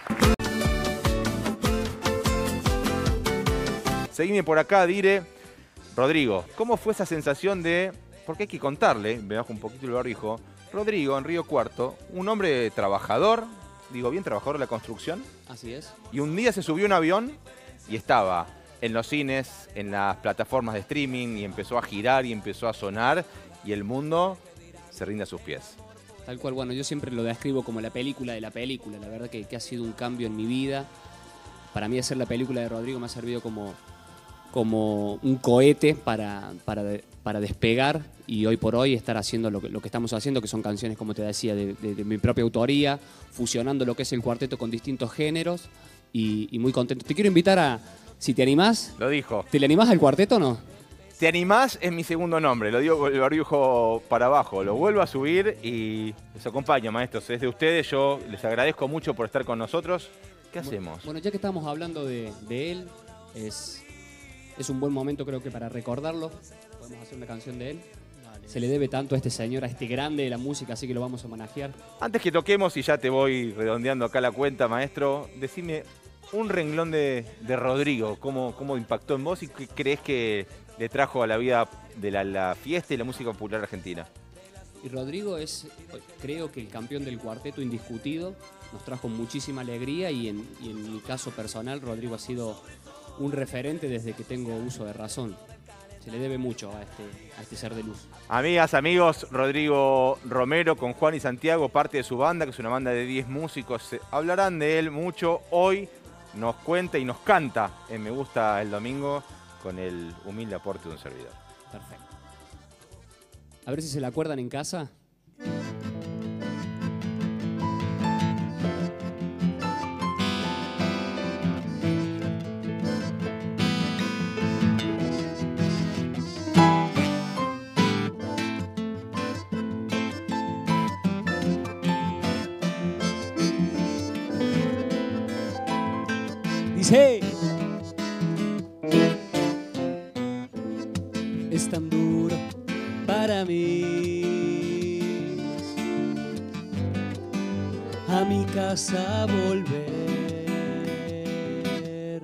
Seguime por acá, Dire. Rodrigo, ¿cómo fue esa sensación de...? Porque hay que contarle, me bajo un poquito el barbijo. Rodrigo, en Río Cuarto, un hombre trabajador, digo bien, trabajador de la construcción. Así es. Y un día se subió a un avión y estaba en los cines, en las plataformas de streaming, y empezó a girar y empezó a sonar, y el mundo se rinde a sus pies. Tal cual, bueno, yo siempre lo describo como la película de la película. La verdad que ha sido un cambio en mi vida. Para mí hacer la película de Rodrigo me ha servido como un cohete para despegar y hoy por hoy estar haciendo lo que estamos haciendo, que son canciones, como te decía, de mi propia autoría, fusionando lo que es el cuarteto con distintos géneros y muy contento. Te quiero invitar a, si te animás. Lo dijo. ¿Te le animás al cuarteto o no? Te animás es mi segundo nombre, lo digo con el barbijo para abajo. Lo vuelvo a subir y les acompaño, maestros. Es de ustedes, yo les agradezco mucho por estar con nosotros. ¿Qué hacemos? Bueno, ya que estamos hablando de él, es un buen momento creo que para recordarlo. Podemos hacer una canción de él. Se le debe tanto a este señor, a este grande de la música, así que lo vamos a homenajear. Antes que toquemos, y ya te voy redondeando acá la cuenta, maestro, decime un renglón de Rodrigo. ¿Cómo impactó en vos y qué crees que le trajo a la vida de la fiesta y la música popular argentina? Y Rodrigo es, creo que el campeón del cuarteto indiscutido. Nos trajo muchísima alegría y en mi caso personal, Rodrigo ha sido un referente desde que tengo uso de razón. Se le debe mucho a este ser de luz. Amigas, amigos, Rodrigo Romero con Juan y Santiago, parte de su banda, que es una banda de 10 músicos. Hablarán de él mucho. Hoy nos cuenta y nos canta en Me Gusta el Domingo con el humilde aporte de un servidor. Perfecto. A ver si se la acuerdan en casa. Dice: es tan duro para mí a mi casa volver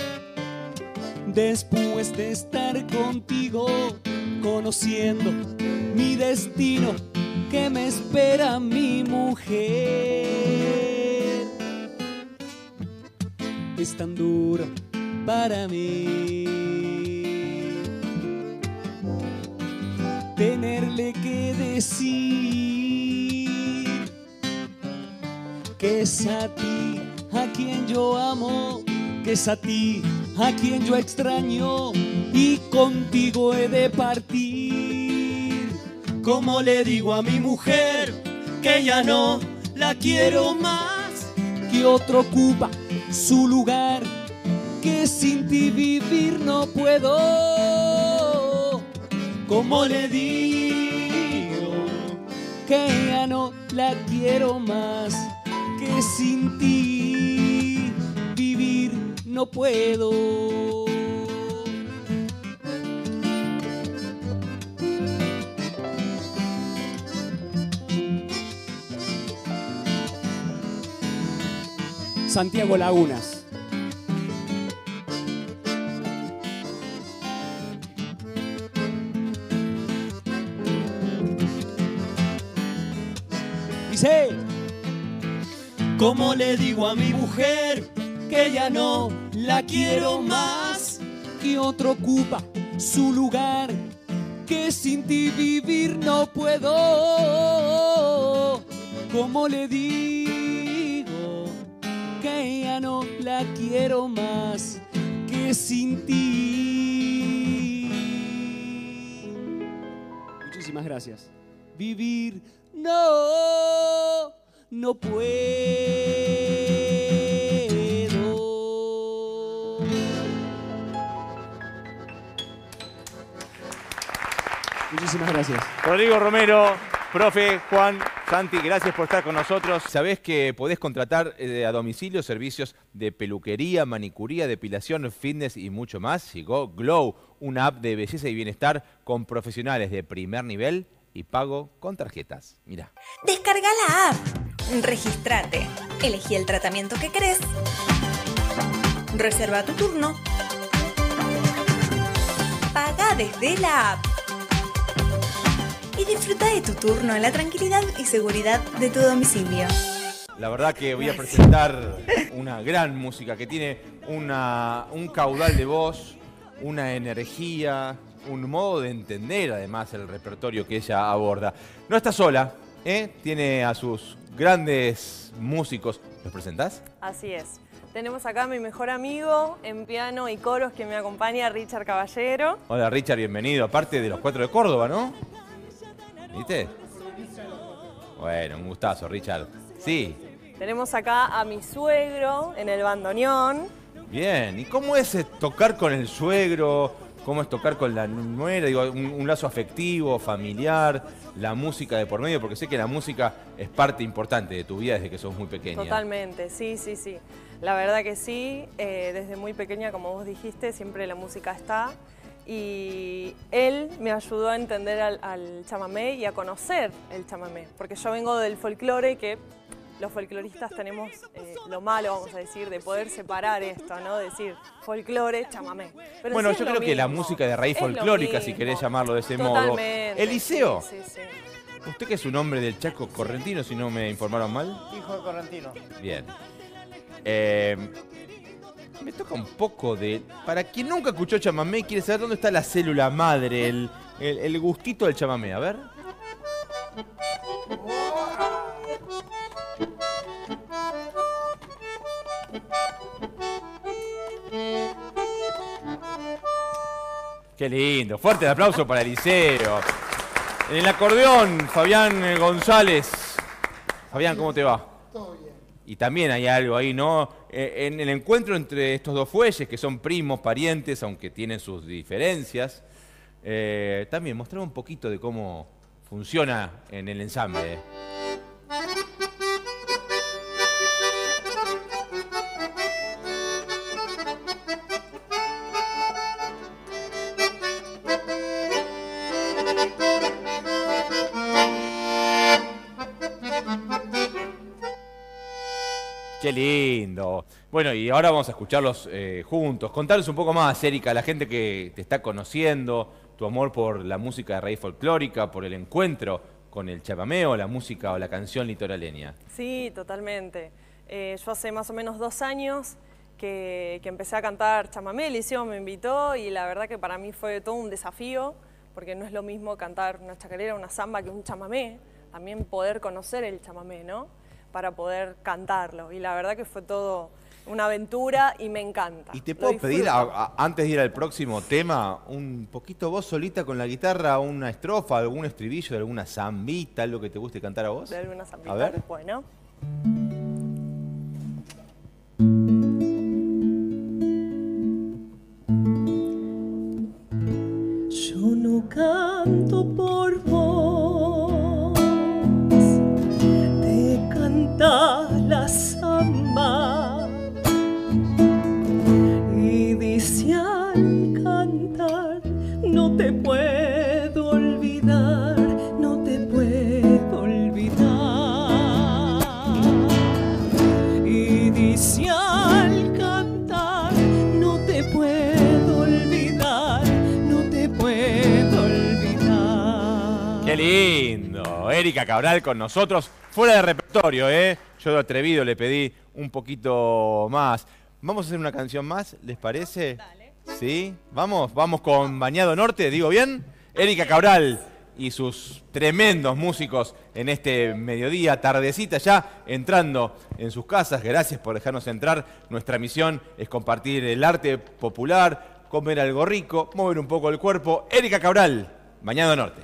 después de estar contigo, conociendo mi destino, que me espera mi mujer. Es tan duro para mí tenerle que decir que es a ti a quien yo amo, que es a ti a quien yo extraño y contigo he de partir. ¿Cómo le digo a mi mujer que ya no la quiero más, que otro ocupa su lugar, que sin ti vivir no puedo? ¿Cómo le digo que ya no la quiero más, que sin ti vivir no puedo? Santiago Lagunas. Dice: ¿cómo le digo a mi mujer que ya no la quiero más, que otro ocupa su lugar, que sin ti vivir no puedo? ¿Cómo le digo que ya no la quiero más, que sin ti? Muchísimas gracias. Vivir no puedo. Muchísimas gracias. Rodrigo Romero, profe, Juan, Santi, gracias por estar con nosotros. Sabés que podés contratar a domicilio servicios de peluquería, manicuría, depilación, fitness y mucho más. Llegó Glow, una app de belleza y bienestar con profesionales de primer nivel y pago con tarjetas. Mirá. Descarga la app, registrate, elegí el tratamiento que querés, reserva tu turno, paga desde la app y disfruta de tu turno en la tranquilidad y seguridad de tu domicilio. La verdad que voy a presentar una gran música que tiene un caudal de voz, una energía, un modo de entender además el repertorio que ella aborda. No está sola, tiene a sus grandes músicos. ¿Los presentás? Así es. Tenemos acá a mi mejor amigo en piano y coros que me acompaña, Richard Caballero. Hola Richard, bienvenido. Aparte de los 4 de Córdoba, ¿no? ¿Viste? Bueno, un gustazo, Richard. Sí. Tenemos acá a mi suegro en el bandoneón. Bien, ¿y cómo es tocar con el suegro? ¿Cómo es tocar con la nuera? Digo, un lazo afectivo, familiar, la música de por medio, porque sé que la música es parte importante de tu vida desde que sos muy pequeña. Totalmente, sí, sí, sí. La verdad que sí, desde muy pequeña, como vos dijiste, siempre la música está. Y él me ayudó a entender al chamamé y a conocer el chamamé, porque yo vengo del folclore, que los folcloristas tenemos lo malo, vamos a decir, de poder separar esto, ¿no? Decir folclore, chamamé. Pero bueno, sí yo creo que la música de raíz folclórica, si querés llamarlo de ese modo. Eliseo, sí, sí, sí. usted que es un hombre del Chaco correntino, si no me informaron mal. Hijo de correntino. Bien. Me toca un poco de... Para quien nunca escuchó chamamé, quiere saber dónde está la célula madre, el gustito del chamamé. A ver. Qué lindo. Fuerte el aplauso para Eliseo. En el acordeón, Fabián González. Fabián, ¿cómo te va? Todo bien. Y también hay algo ahí, ¿no? En el encuentro entre estos dos fuelles, que son primos, parientes, aunque tienen sus diferencias, también mostrar un poquito de cómo funciona en el ensamble. Qué lindo. Bueno, y ahora vamos a escucharlos juntos. Contarles un poco más, Erika, a la gente que te está conociendo, tu amor por la música de raíz folclórica, por el encuentro con el chamamé, la música o la canción litoraleña. Sí, totalmente. Yo hace más o menos 2 años que empecé a cantar chamamé, Eliseo me invitó y la verdad que para mí fue todo un desafío, porque no es lo mismo cantar una chacarera, una samba que un chamamé, también poder conocer el chamamé, ¿no? Para poder cantarlo. Y la verdad que fue todo una aventura y me encanta. ¿Y te puedo pedir, antes de ir al próximo tema, un poquito vos solita con la guitarra, una estrofa, algún estribillo de alguna zambita, algo que te guste cantar a vos? De alguna zambita. A ver. Bueno. Yo no canto por vos, te canta la samba y dice al cantar no te puedo olvidar, no te puedo olvidar y dice al cantar no te puedo olvidar, no te puedo olvidar. ¡Qué lindo! Erika Cabral con nosotros, fuera de repertorio, ¿eh? Yo de atrevido le pedí un poquito más. ¿Vamos a hacer una canción más? ¿Les parece? Dale. ¿Sí? ¿Vamos? ¿Vamos con Bañado Norte? ¿Digo bien? Erika Cabral y sus tremendos músicos en este mediodía, tardecita ya, entrando en sus casas. Gracias por dejarnos entrar. Nuestra misión es compartir el arte popular, comer algo rico, mover un poco el cuerpo. Erika Cabral, Bañado Norte.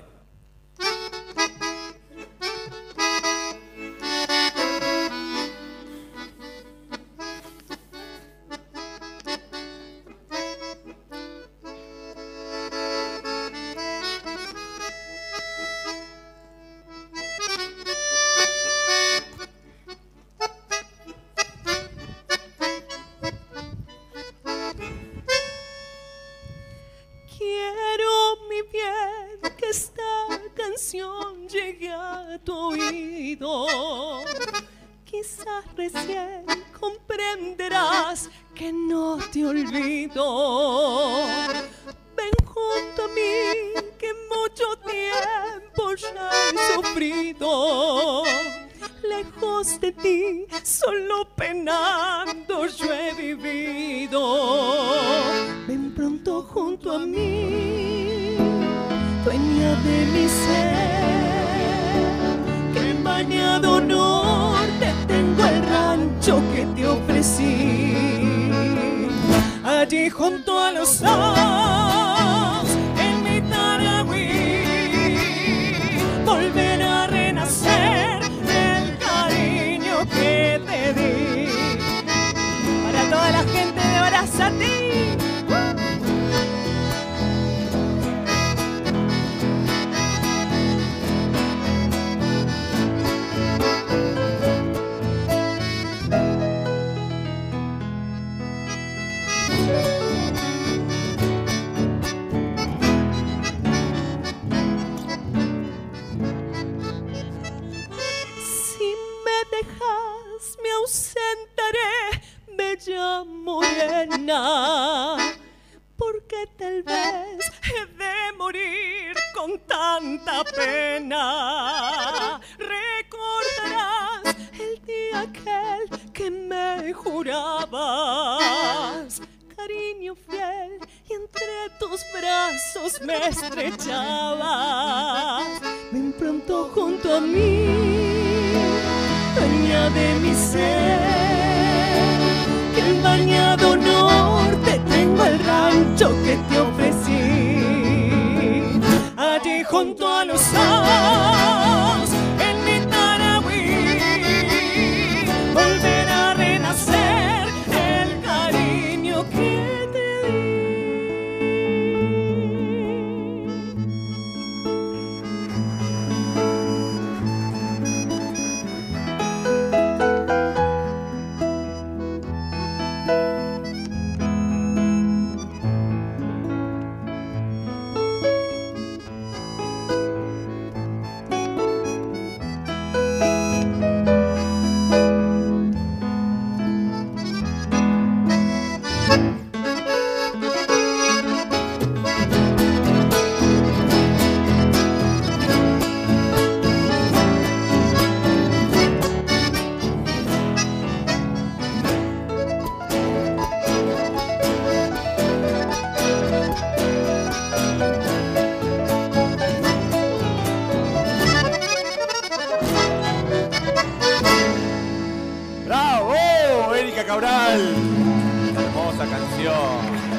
Quiero, mi bien, que esta canción llegue a tu oído. Quizás recién comprenderás que no te olvido. Ven junto a mí, que mucho tiempo ya he sufrido. Lejos de ti, solo penando yo he vivido. Ven pronto junto a mí, dueña de mi ser, que en Bañado Norte tengo el rancho que te ofrecí. Allí junto a los lagos, en mi Taragüí, volverá a renacer el cariño que te di. Para toda la gente de Brazatí. Me ausentaré, bella morena, porque tal vez he de morir con tanta pena. Recordarás el día aquel que me jurabas cariño fiel y entre tus brazos me estrechabas. Ven pronto junto a mí, dueña de mi ser, que en Bañado Norte tengo el rancho que te ofrecí. Allí junto a los lagos, en mi Taragüí, volverá a renacer el cariño que te Hermosa canción.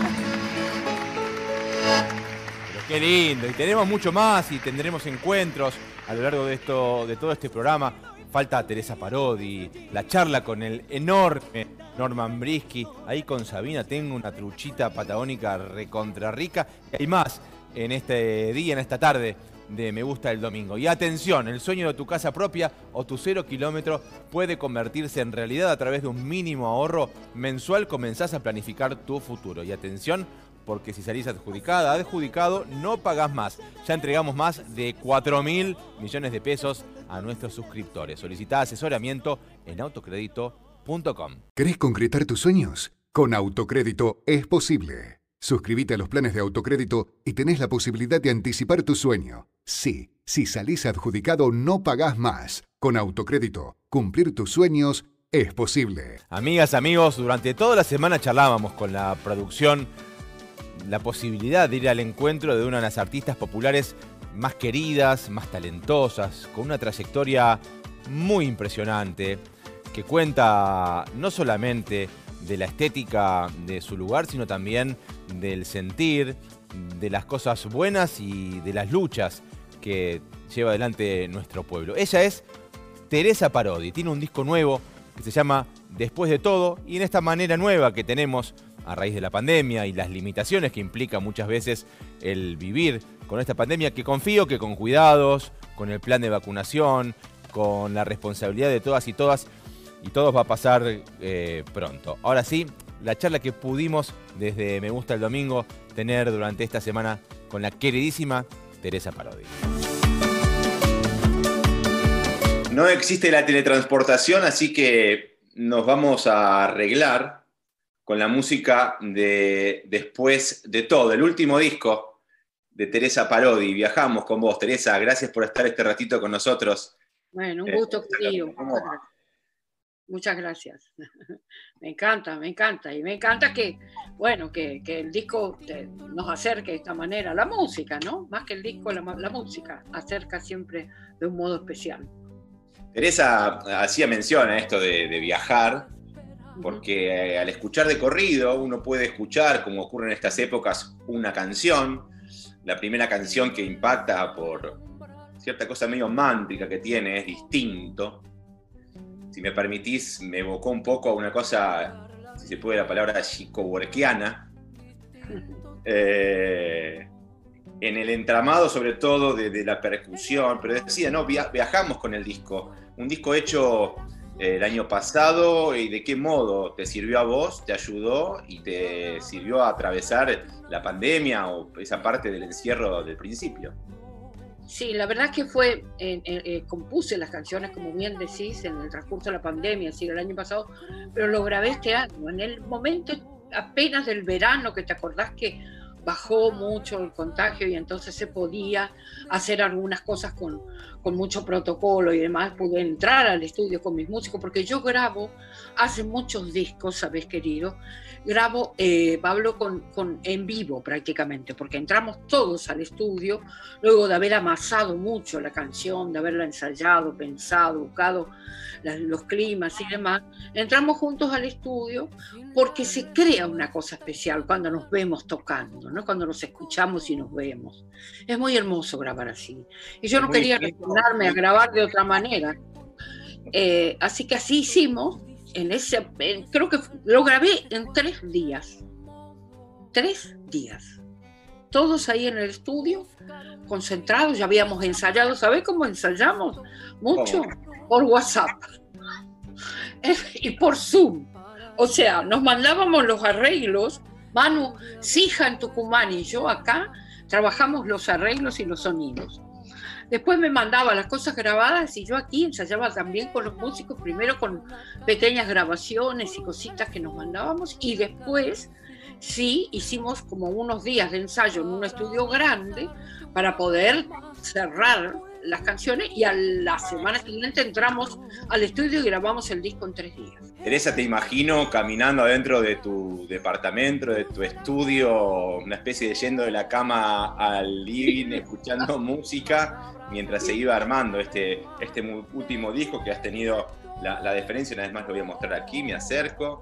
Pero qué lindo. Y tenemos mucho más y tendremos encuentros a lo largo de todo este programa. Falta Teresa Parodi, la charla con el enorme Norman Brisky. Ahí con Sabina tengo una truchita patagónica recontra rica. Y hay más en este día, en esta tarde de Me Gusta el Domingo. Y atención, el sueño de tu casa propia o tu 0 kilómetro puede convertirse en realidad a través de un mínimo ahorro mensual. Comenzás a planificar tu futuro. Y atención, porque si salís adjudicado, no pagás más. Ya entregamos más de 4.000 millones de pesos a nuestros suscriptores. Solicitá asesoramiento en autocrédito.com. ¿Querés concretar tus sueños? Con Autocrédito es posible. Suscríbete a los planes de Autocrédito y tenés la posibilidad de anticipar tu sueño. Sí, si salís adjudicado no pagás más. Con Autocrédito, cumplir tus sueños es posible. Amigas, amigos, durante toda la semana charlábamos con la producción la posibilidad de ir al encuentro de una de las artistas populares más queridas, más talentosas, con una trayectoria muy impresionante, que cuenta no solamente de la estética de su lugar, sino también del sentir, de las cosas buenas y de las luchas que lleva adelante nuestro pueblo. Ella es Teresa Parodi, tiene un disco nuevo que se llama Después de Todo, y en esta manera nueva que tenemos a raíz de la pandemia y las limitaciones que implica muchas veces el vivir con esta pandemia, que confío que con cuidados, con el plan de vacunación, con la responsabilidad de todas y todos va a pasar pronto. Ahora sí, la charla que pudimos desde Me Gusta el Domingo tener durante esta semana con la queridísima Teresa Parodi. No existe la teletransportación, así que nos vamos a arreglar con la música de Después de Todo, el último disco de Teresa Parodi. Viajamos con vos, Teresa. Gracias por estar este ratito con nosotros. Bueno, un gusto, querido. Muchas gracias. Me encanta. Y me encanta que, bueno, que el disco nos acerque de esta manera a la música, ¿no? Más que el disco, la música acerca siempre de un modo especial. Teresa hacía mención a esto de viajar, porque al escuchar de corrido uno puede escuchar, como ocurre en estas épocas, una canción, la primera canción que impacta por cierta cosa medio mántrica que tiene, es distinto. Si me permitís, me evocó un poco a una cosa, si se puede la palabra chicoborquiana, en el entramado sobre todo de la percusión, pero decía, no, viajamos con el disco, un disco hecho el año pasado, y de qué modo te sirvió a vos, te ayudó y te sirvió a atravesar la pandemia o esa parte del encierro del principio. Sí, la verdad que fue, compuse las canciones, como bien decís, en el transcurso de la pandemia, es decir, el año pasado, pero lo grabé este año, en el momento apenas del verano, que te acordás que bajó mucho el contagio y entonces se podía hacer algunas cosas con mucho protocolo y demás. Pude entrar al estudio con mis músicos, porque yo grabo hace muchos discos, ¿sabes, querido? Grabo, Pablo, en vivo prácticamente, porque entramos todos al estudio luego de haber amasado mucho la canción, de haberla ensayado, pensado, buscado los climas y demás. Entramos juntos al estudio porque se crea una cosa especial cuando nos vemos tocando, ¿no? Cuando nos escuchamos y nos vemos. Es muy hermoso grabar así. Y yo no quería resignarme a grabar de otra manera. Así que así hicimos. Creo que lo grabé en 3 días. 3 días. Todos ahí en el estudio, concentrados, ya habíamos ensayado. ¿Sabés cómo ensayamos? Mucho. Por WhatsApp. Y por Zoom. O sea, nos mandábamos los arreglos. Manu Sija en Tucumán y yo acá trabajamos los arreglos y los sonidos. Después me mandaba las cosas grabadas y yo aquí ensayaba también con los músicos, primero con pequeñas grabaciones y cositas que nos mandábamos, y después sí hicimos como unos días de ensayo en un estudio grande para poder cerrar las canciones, y a la semana siguiente entramos al estudio y grabamos el disco en 3 días. Teresa, te imagino caminando adentro de tu departamento, de tu estudio, una especie de yendo de la cama al living, escuchando música, mientras se iba armando este último disco que has tenido la deferencia. Una vez más lo voy a mostrar aquí, me acerco.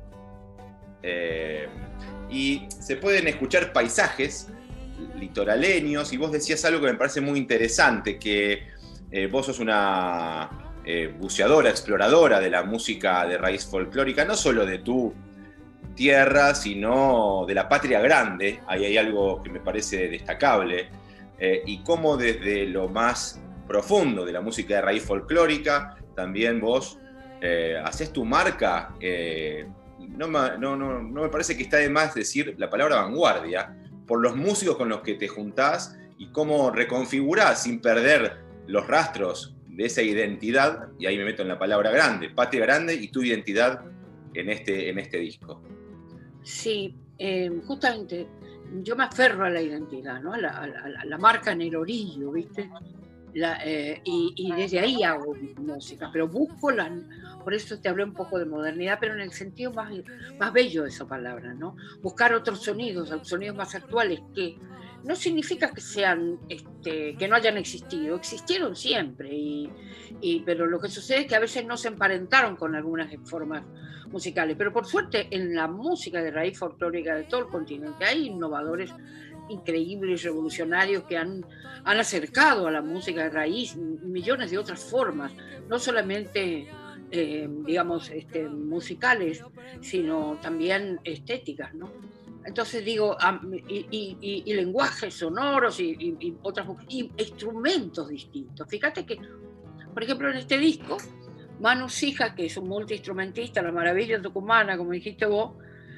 Y se pueden escuchar paisajes litoraleños, y vos decías algo que me parece muy interesante, que vos sos una buceadora, exploradora de la música de raíz folclórica, no solo de tu tierra, sino de la patria grande. Ahí hay algo que me parece destacable, y cómo desde lo más profundo de la música de raíz folclórica, también vos haces tu marca. No me parece que está de más decir la palabra vanguardia, por los músicos con los que te juntás y cómo reconfigurás sin perder los rastros de esa identidad, y ahí me meto en la palabra grande, patria grande, y tu identidad en este disco. Sí, justamente yo me aferro a la identidad, ¿no? a la marca en el orillo, ¿viste? Y desde ahí hago música, pero busco por eso te hablé un poco de modernidad, pero en el sentido más bello de esa palabra, ¿no? Buscar otros sonidos más actuales, que no significa que sean, que no hayan existido, existieron siempre, pero lo que sucede es que a veces no se emparentaron con algunas formas musicales, pero por suerte en la música de raíz folclórica de todo el continente hay innovadores increíbles, revolucionarios, que han acercado a la música de raíz millones de otras formas, no solamente digamos musicales, sino también estéticas, ¿no? Entonces digo, y lenguajes sonoros y instrumentos distintos. Fíjate que, por ejemplo, en este disco, Manu Sija, que es un multiinstrumentista, la maravilla tucumana, como dijiste vos,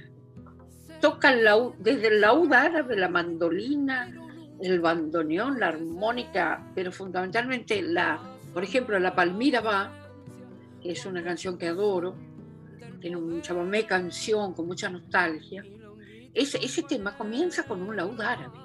toca desde el laúd árabe, la mandolina, el bandoneón, la armónica, pero fundamentalmente por ejemplo, la Palmira va, que es una canción que adoro, tiene un chamamé canción con mucha nostalgia. Ese tema comienza con un laúd árabe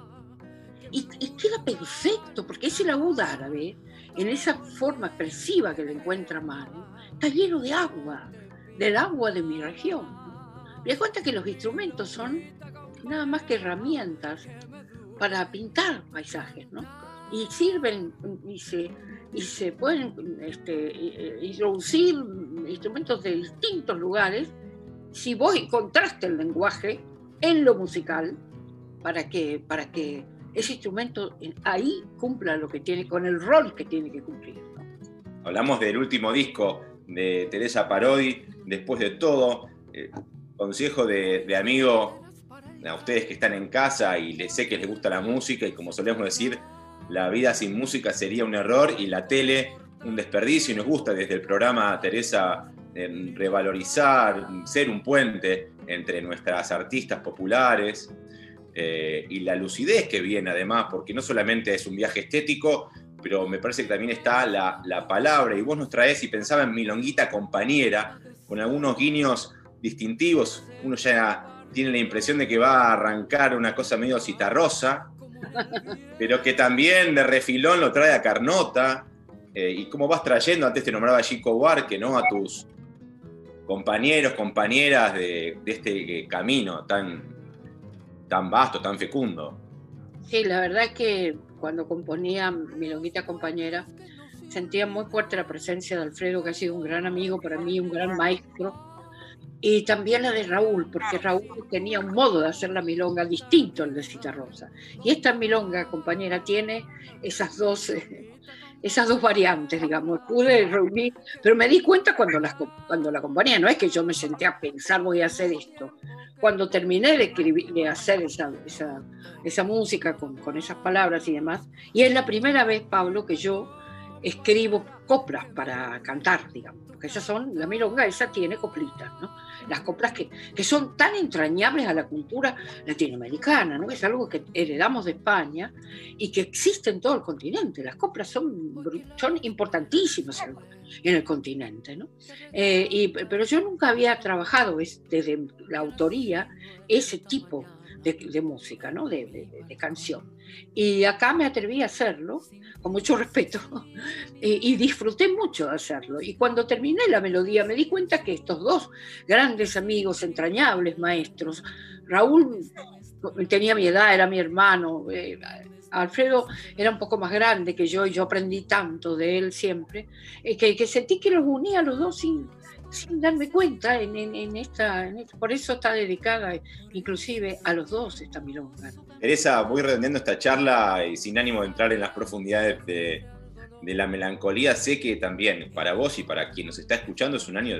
y queda perfecto, porque ese laúd árabe, en esa forma expresiva que le encuentra Manu, está lleno de agua, del agua de mi región. Me das cuenta que los instrumentos son nada más que herramientas para pintar paisajes, ¿no? Y sirven y se pueden introducir instrumentos de distintos lugares si vos encontraste el lenguaje en lo musical para que ese instrumento ahí cumpla lo que tiene, con el rol que tiene que cumplir, ¿no? Hablamos del último disco de Teresa Parodi, Después de todo. Consejo de amigo a ustedes que están en casa y sé que les gusta la música, y como solemos decir, la vida sin música sería un error y la tele un desperdicio, y nos gusta desde el programa, Teresa, revalorizar, ser un puente entre nuestras artistas populares y la lucidez que viene además, porque no solamente es un viaje estético, pero me parece que también está la palabra, y vos nos traés, y pensaba en Milonguita Compañera, con algunos guiños distintivos. Uno ya tiene la impresión de que va a arrancar una cosa medio citarrosa, pero que también de refilón lo trae a Carnota, y cómo vas trayendo, antes te nombraba Chico Buarque, ¿no?, a tus compañeros, compañeras de este camino tan vasto, tan fecundo. Sí, la verdad es que cuando componía Milonguita Compañera sentía muy fuerte la presencia de Alfredo, que ha sido un gran amigo para mí, un gran maestro, y también la de Raúl, porque Raúl tenía un modo de hacer la milonga distinto al de Citarrosa. Y esta Milonga Compañera tiene esas dos variantes, digamos. Pude reunir, pero me di cuenta cuando la componía, no es que yo me senté a pensar voy a hacer esto. Cuando terminé de hacer esa música con esas palabras y demás, y es la primera vez, Pablo, que yo escribo coplas para cantar, digamos, porque la milonga esa tiene coplitas, ¿no? Las coplas que son tan entrañables a la cultura latinoamericana, ¿no? Es algo que heredamos de España y que existe en todo el continente. Las coplas son importantísimas en el continente, ¿no? Pero yo nunca había trabajado desde la autoría ese tipo de música, ¿no? De canción. Y acá me atreví a hacerlo, con mucho respeto, y disfruté mucho de hacerlo. Y cuando terminé la melodía me di cuenta que estos dos grandes amigos, entrañables maestros, Raúl tenía mi edad, era mi hermano, Alfredo era un poco más grande que yo, y yo aprendí tanto de él siempre, que sentí que los unía a los dos sin darme cuenta por eso está dedicada inclusive a los dos esta milonga. Teresa, voy redondeando esta charla y sin ánimo de entrar en las profundidades de la melancolía. Sé que también para vos y para quien nos está escuchando es un año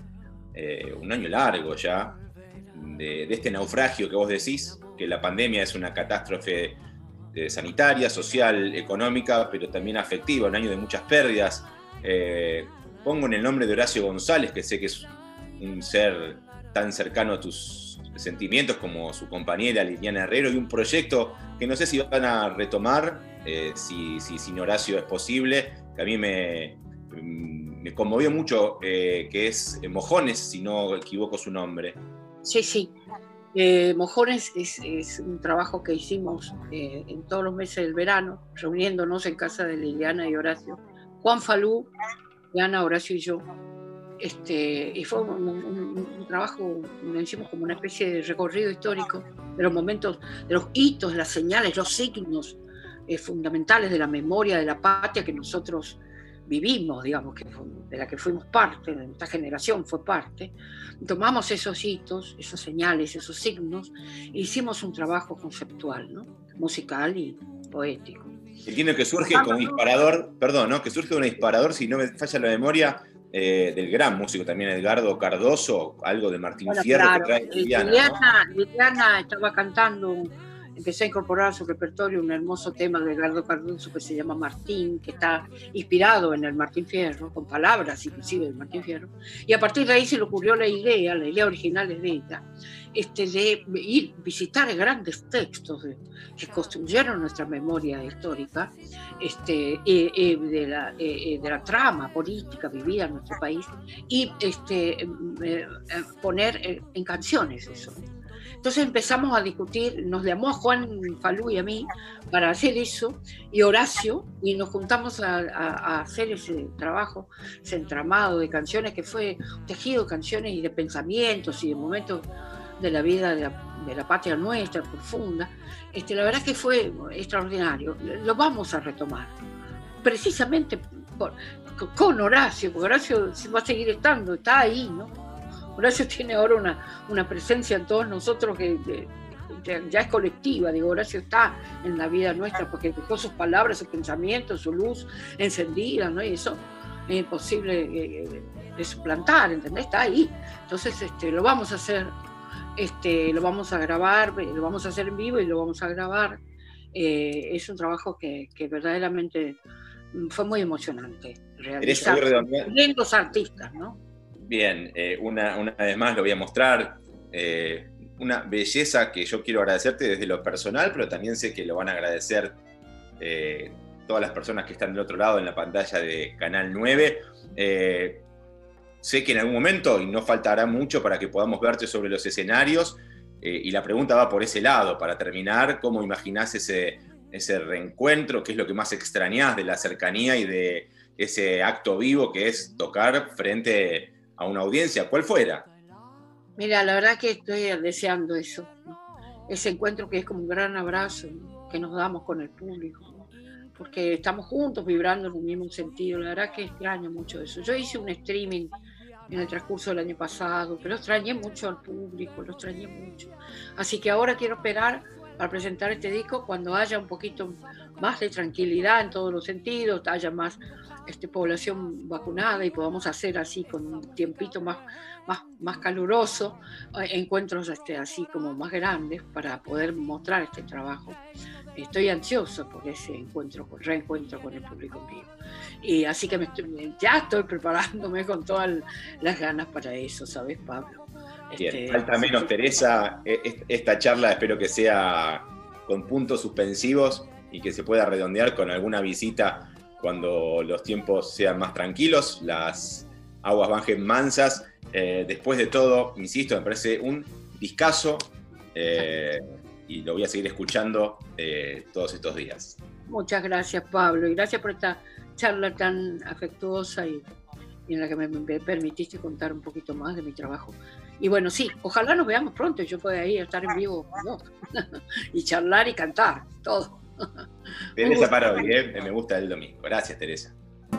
largo ya de este naufragio que vos decís, que la pandemia es una catástrofe sanitaria, social, económica, pero también afectiva, un año de muchas pérdidas. Pongo en el nombre de Horacio González, que sé que es un ser tan cercano a tus sentimientos como su compañera Liliana Herrero, y un proyecto que no sé si van a retomar, si sin Horacio es posible, que a mí me conmovió mucho, que es Mojones, si no equivoco su nombre. Sí. Mojones es un trabajo que hicimos en todos los meses del verano, reuniéndonos en casa de Liliana y Horacio, Juan Falú, Liliana, Horacio y yo. Y fue un trabajo, lo hicimos como una especie de recorrido histórico de los momentos, de los hitos, las señales, los signos fundamentales de la memoria de la patria que nosotros vivimos, digamos, de la que fuimos parte, de nuestra generación fue parte. Tomamos esos hitos, esas señales, esos signos, e hicimos un trabajo conceptual, ¿no? Musical y poético. Entiendo que surge como disparador, perdón, ¿no? Que surge un disparador, si no me falla la memoria, del gran músico también Edgardo Cardoso, algo de Martín Fierro, claro, que trae Liliana, ¿no? Liliana estaba cantando empecé a incorporar a su repertorio un hermoso tema de Edgardo Cardoso que se llama Martín, que está inspirado en el Martín Fierro, con palabras inclusive del Martín Fierro, y a partir de ahí se le ocurrió la idea original es de ella, de ir visitar grandes textos que construyeron nuestra memoria histórica, de la trama política vivida en nuestro país, y poner en canciones eso. Entonces empezamos a discutir, nos llamó a Juan Falú y a mí para hacer eso, y Horacio, y nos juntamos a hacer ese trabajo, ese entramado de canciones que fue tejido de canciones y de pensamientos y de momentos de la vida de la patria nuestra, profunda. La verdad que fue extraordinario. Lo vamos a retomar, precisamente con Horacio, porque Horacio va a seguir estando, está ahí, ¿no? Horacio tiene ahora una presencia en todos nosotros que ya es colectiva. Digo, Horacio está en la vida nuestra porque dejó sus palabras, sus pensamientos, su luz encendida, ¿no? Y eso es imposible de suplantar, ¿entendés? Está ahí. Entonces lo vamos a hacer, lo vamos a grabar, lo vamos a hacer en vivo y lo vamos a grabar. Es un trabajo que verdaderamente fue muy emocionante realizar. Lindos artistas, ¿no? Bien, una vez más lo voy a mostrar, una belleza que yo quiero agradecerte desde lo personal, pero también sé que lo van a agradecer todas las personas que están del otro lado en la pantalla de Canal 9. Sé que en algún momento, y no faltará mucho para que podamos verte sobre los escenarios, y la pregunta va por ese lado, para terminar, ¿cómo imaginás ese reencuentro? ¿Qué es lo que más extrañás de la cercanía y de ese acto vivo que es tocar frente a una audiencia, cual fuera? Mira, la verdad que estoy deseando eso, ¿no? Ese encuentro que es como un gran abrazo, ¿no?, que nos damos con el público, ¿no?, porque estamos juntos vibrando en un mismo sentido. La verdad que extraño mucho eso. Yo hice un streaming en el transcurso del año pasado, pero extrañé mucho al público, lo extrañé mucho. Así que ahora quiero esperar para presentar este disco cuando haya un poquito más de tranquilidad en todos los sentidos, haya más población vacunada y podamos hacer así con un tiempito más caluroso, encuentros así como más grandes para poder mostrar este trabajo. Estoy ansioso por ese reencuentro con el público en vivo. Y así que ya estoy preparándome con todas las ganas para eso, ¿sabes, Pablo? Bien, falta menos, Teresa. Esta charla espero que sea con puntos suspensivos y que se pueda redondear con alguna visita cuando los tiempos sean más tranquilos, las aguas bajen mansas. Después de todo, insisto, me parece un discazo y lo voy a seguir escuchando todos estos días. Muchas gracias, Pablo, y gracias por esta charla tan afectuosa y en la que me permitiste contar un poquito más de mi trabajo. Y bueno, sí, ojalá nos veamos pronto y yo pueda ir a estar en vivo con vos y charlar y cantar, todo. Teresa Parodi, me gusta el domingo. Gracias, Teresa.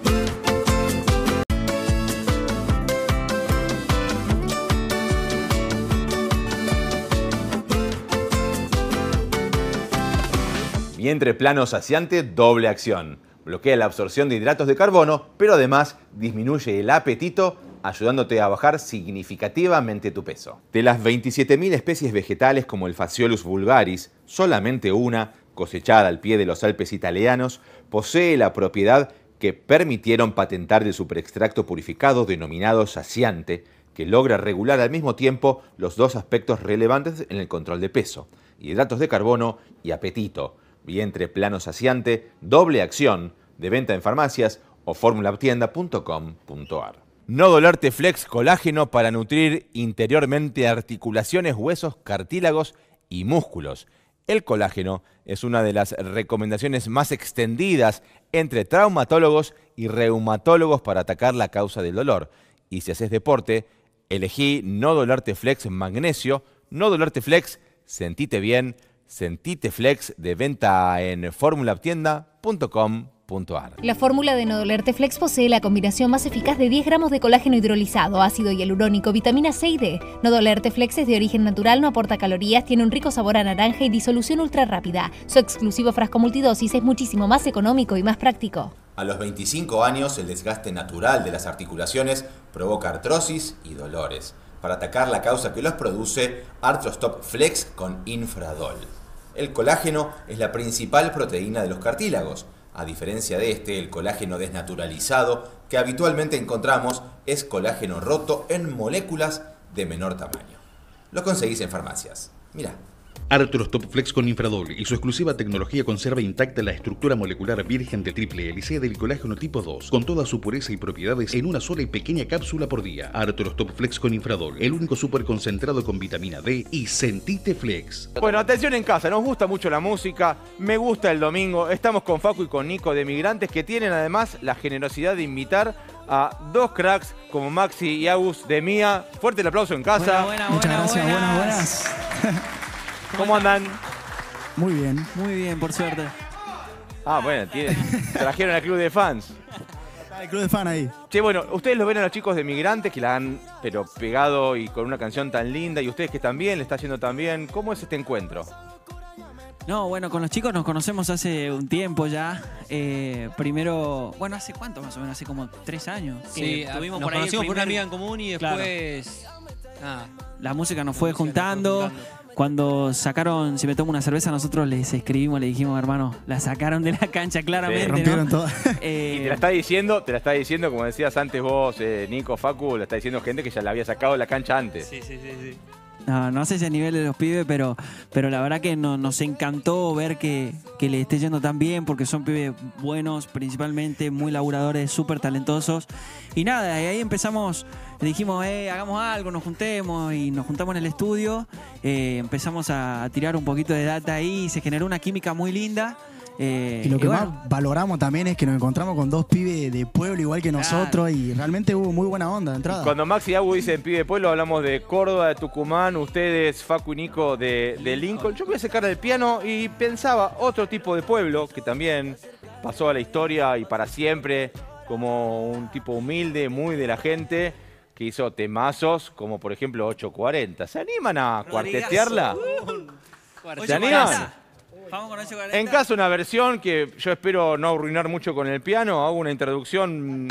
Vientre plano saciante, doble acción. Bloquea la absorción de hidratos de carbono, pero además disminuye el apetito, ayudándote a bajar significativamente tu peso. De las 27.000 especies vegetales como el Phaseolus vulgaris, solamente una, cosechada al pie de los Alpes italianos, posee la propiedad que permitieron patentar del superextracto purificado denominado saciante, que logra regular al mismo tiempo los dos aspectos relevantes en el control de peso: hidratos de carbono y apetito. Vientre plano saciante, doble acción, de venta en farmacias o formulatienda.com.ar. No Dolarte Flex colágeno para nutrir interiormente articulaciones, huesos, cartílagos y músculos. El colágeno es una de las recomendaciones más extendidas entre traumatólogos y reumatólogos para atacar la causa del dolor. Y si haces deporte, elegí No Dolarte Flex magnesio. No Dolarte Flex, sentite bien, sentite flex, de venta en formulatienda.com.ar. La fórmula de No Dolerte Flex posee la combinación más eficaz de 10 gramos de colágeno hidrolizado, ácido hialurónico, vitamina C y D. No Dolerte Flex es de origen natural, no aporta calorías, tiene un rico sabor a naranja y disolución ultra rápida. Su exclusivo frasco multidosis es muchísimo más económico y más práctico. A los 25 años, el desgaste natural de las articulaciones provoca artrosis y dolores. Para atacar la causa que los produce, Arthrostop Flex con Infradol. El colágeno es la principal proteína de los cartílagos. A diferencia de el colágeno desnaturalizado que habitualmente encontramos es colágeno roto en moléculas de menor tamaño. Lo conseguís en farmacias. Mirá. Arthros Top Flex con infradol y su exclusiva tecnología conserva intacta la estructura molecular virgen de triple hélice del colágeno tipo 2, con toda su pureza y propiedades en una sola y pequeña cápsula por día. Arthros Top Flex con infradol, el único súper concentrado con vitamina D y Sentite Flex. Bueno, atención en casa, nos gusta mucho la música, me gusta el domingo, estamos con Facu y con Nico de Migrantes, que tienen además la generosidad de invitar a dos cracks como Maxi y Agus de Mía. Fuerte el aplauso en casa. Muchas gracias, buenas. ¿Cómo andan? Muy bien, por suerte. Ah, bueno, trajeron al club de fans. El club de fans ahí. Che, bueno, ustedes lo ven a los chicos de Migrantes que la han pegado y con una canción tan linda, y ustedes que también le está haciendo tan bien. ¿Cómo es este encuentro? No, bueno, con los chicos nos conocemos hace un tiempo ya. Primero, bueno, ¿hace cuánto más o menos? Hace como 3 años. Sí, tuvimos nos por ahí conocimos por una amiga en común y después... La música nos fue juntando. Cuando sacaron Si me tomo una cerveza, nosotros les escribimos, le dijimos, hermano, la sacaron de la cancha claramente. Sí. Rompieron todo. Y te la está diciendo, como decías antes vos, Nico, Facu, la está diciendo gente que ya la había sacado de la cancha antes. Sí. No sé si a nivel de los pibes, pero la verdad que nos encantó ver que le esté yendo tan bien, porque son pibes buenos, principalmente muy laburadores, súper talentosos. Y nada, y ahí empezamos, le dijimos, hagamos algo, nos juntemos, y nos juntamos en el estudio, empezamos a tirar un poquito de data ahí, y se generó una química muy linda. Y lo que más valoramos también es que nos encontramos con dos pibes de pueblo igual que nosotros, y realmente hubo muy buena onda de entrada. Cuando Maxi y Agu dicen pibe de pueblo, hablamos de Córdoba, de Tucumán, ustedes, Facu y Nico, de Lincoln. Yo voy a sacar del piano y pensaba otro tipo de pueblo que también pasó a la historia y para siempre, como un tipo humilde, muy de la gente, que hizo temazos, como por ejemplo 840. ¿Se animan a cuartetearla? ¿Se animan? Vamos con 840. En caso una versión que yo espero no arruinar mucho con el piano, hago una introducción.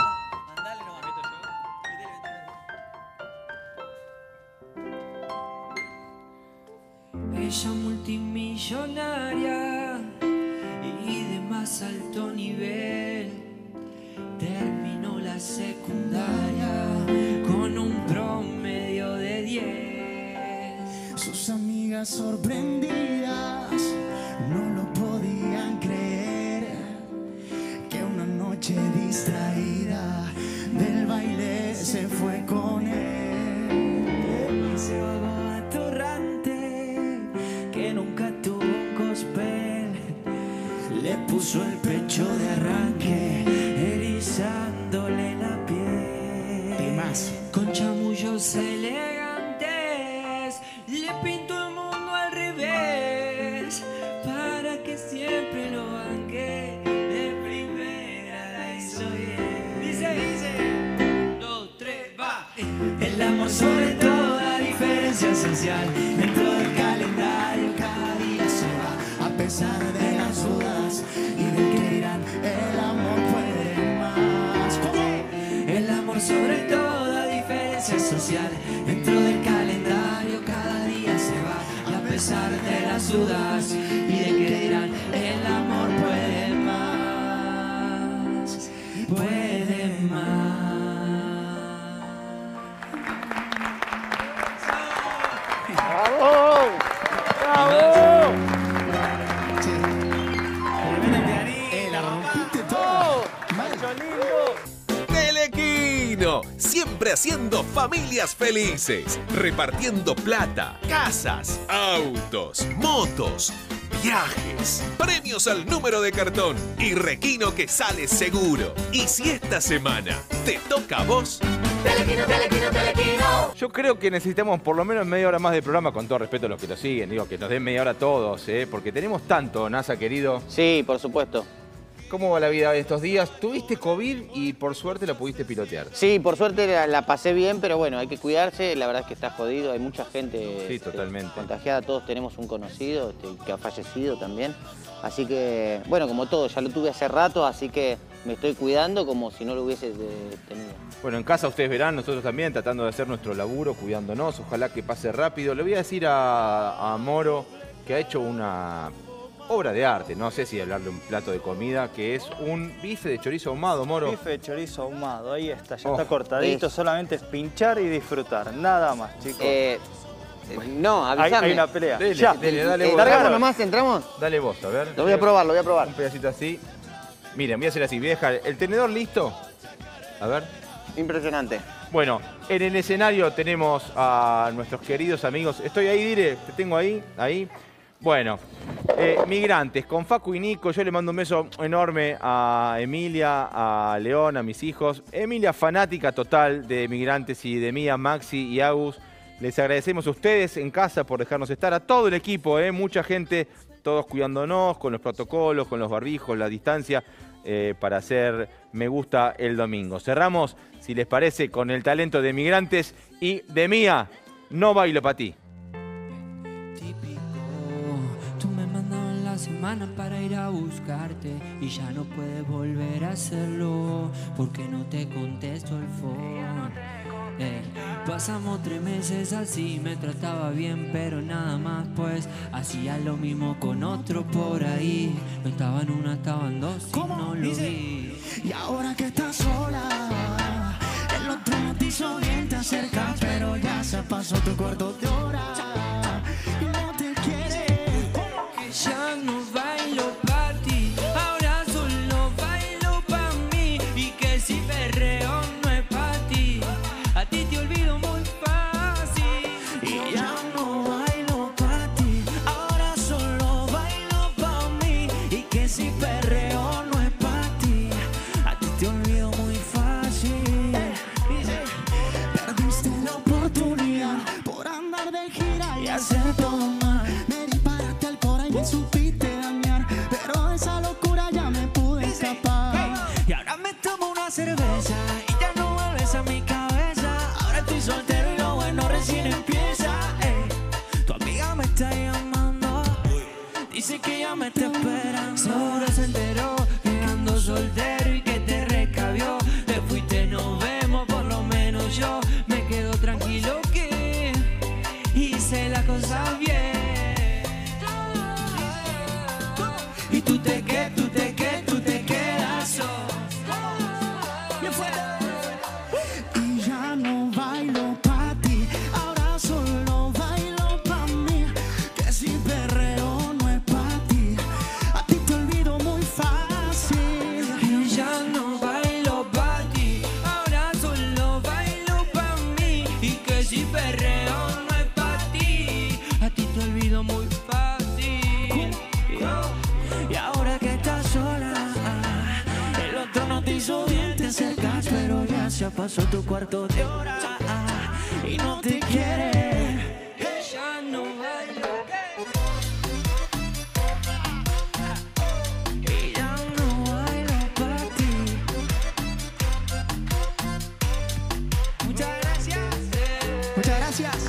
Ella multimillonaria y de más alto nivel, terminó la secundaria con un promedio de 10. Sus amigas sorprendidas no lo podían creer, que una noche distraída del baile se fue con él. Y se vagó atorrante, que nunca tuvo un gospel, le puso el pecho de arranque, erizándole la piel. Con chamullos elegantes, le pintó el mundo al revés, para que siempre lo banque, de primera la hizo bien. Dice, 2, 3, va. El amor sobre toda diferencia social, dentro del calendario cada día se va, a pesar de las dudas y del que dirán, el amor puede más. ¿Cómo? El amor sobre toda diferencia social, dentro del calendario cada día se va, y a pesar de las dudas y de que dirán, el amor puede más, puede más. ¡Bravo! ¡Bravo! La rompiste todo. Telequino, siempre haciendo familias felices, repartiendo plata, casas, autos, motos, viajes, premios al número de cartón y Requino que sale seguro. Y si esta semana te toca a vos, Telequino. Yo creo que necesitamos por lo menos media hora más de programa, con todo respeto a los que lo siguen. Digo, que nos den media hora a todos, porque tenemos tanto, NASA, querido. Sí, por supuesto. ¿Cómo va la vida estos días? Tuviste COVID y por suerte la pudiste pilotear. Sí, por suerte la pasé bien, pero bueno, hay que cuidarse. La verdad es que está jodido, hay mucha gente sí, totalmente contagiada. Todos tenemos un conocido que ha fallecido también. Así que, bueno, como todo, ya lo tuve hace rato, así que me estoy cuidando como si no lo hubiese tenido. Bueno, en casa ustedes verán, nosotros también tratando de hacer nuestro laburo, cuidándonos. Ojalá que pase rápido. Le voy a decir a Moro que ha hecho una obra de arte, no sé si hablar de un plato de comida, que es un bife de chorizo ahumado, Moro. Bife de chorizo ahumado, ahí está, ya está cortadito, solamente es pinchar y disfrutar, nada más, chicos. No, avísame. Hay una pelea. Dele, ya. dale vos. ¿Largamos nomás? ¿Entramos? Dale vos, a ver. Lo voy a probar, lo voy a probar. Un pedacito así. Miren, voy a hacer así, voy a dejar el tenedor listo. A ver. Impresionante. Bueno, en el escenario tenemos a nuestros queridos amigos. Estoy ahí, Dire, te tengo ahí. Bueno, Migrantes, con Facu y Nico. Yo le mando un beso enorme a Emilia, a León, a mis hijos. Emilia, fanática total de Migrantes y de Mía, Maxi y Agus. Les agradecemos a ustedes en casa por dejarnos estar, a todo el equipo, mucha gente, todos cuidándonos con los protocolos, con los barbijos, la distancia, para hacer Me Gusta el domingo. Cerramos, si les parece, con el talento de Migrantes y de Mía, No Bailo Pa' Ti. Tú me mandabas la semana para ir a buscarte y ya no puedes volver a hacerlo porque no te contesto el phone. Pasamos 3 meses así, me trataba bien, pero nada más, pues hacía lo mismo con otro por ahí. No estaba en una, estaban dos y no lo vi. Y ahora que estás sola, el otro no te hizo bien, te acercas, pero ya se pasó tu cuarto de hora y no te quiere. Que ya no bailo pa' ti, ahora solo bailo pa' mí. Y que si perreo no es pa' ti, a ti te olvido muy fácil. Y ya no bailo pa' ti, ahora solo bailo pa' mí. Y que si perreo no es pa' ti, a ti te olvido muy fácil. Perdiste la oportunidad por andar de gira y hacer todo mal. Me disparaste al cora y me supiste dañar, pero de esa locura ya me pude escapar. Y ahora me tomo una cerveza y ya no vuelves a mi cabeza. Ahora estoy soltero y lo bueno recién empieza. Tu amiga me está llamando, dice que ya me está esperando. Seguro se enteró que ando soltero y que te recabió. Te fuiste, nos vemos, por lo menos yo me quedo tranquilo que hice las cosas bien. Y tú te quedas solo. Y ya no bailo pa' ti, ahora solo bailo pa' mí. Que si perreo no es pa' ti, a ti te olvido muy fácil. Y ya no bailo pa' ti, ahora solo bailo pa' mí. Y que si perreo no es pa' ti, a ti te olvido muy fácil. Y ahora que estás sola, el otro no te hizo bien, te acercas, pero ya se pasó tu cuarto de hora y no te quiere. Ya no bailo. Y ya no bailo pa' ti. Muchas gracias. Muchas gracias.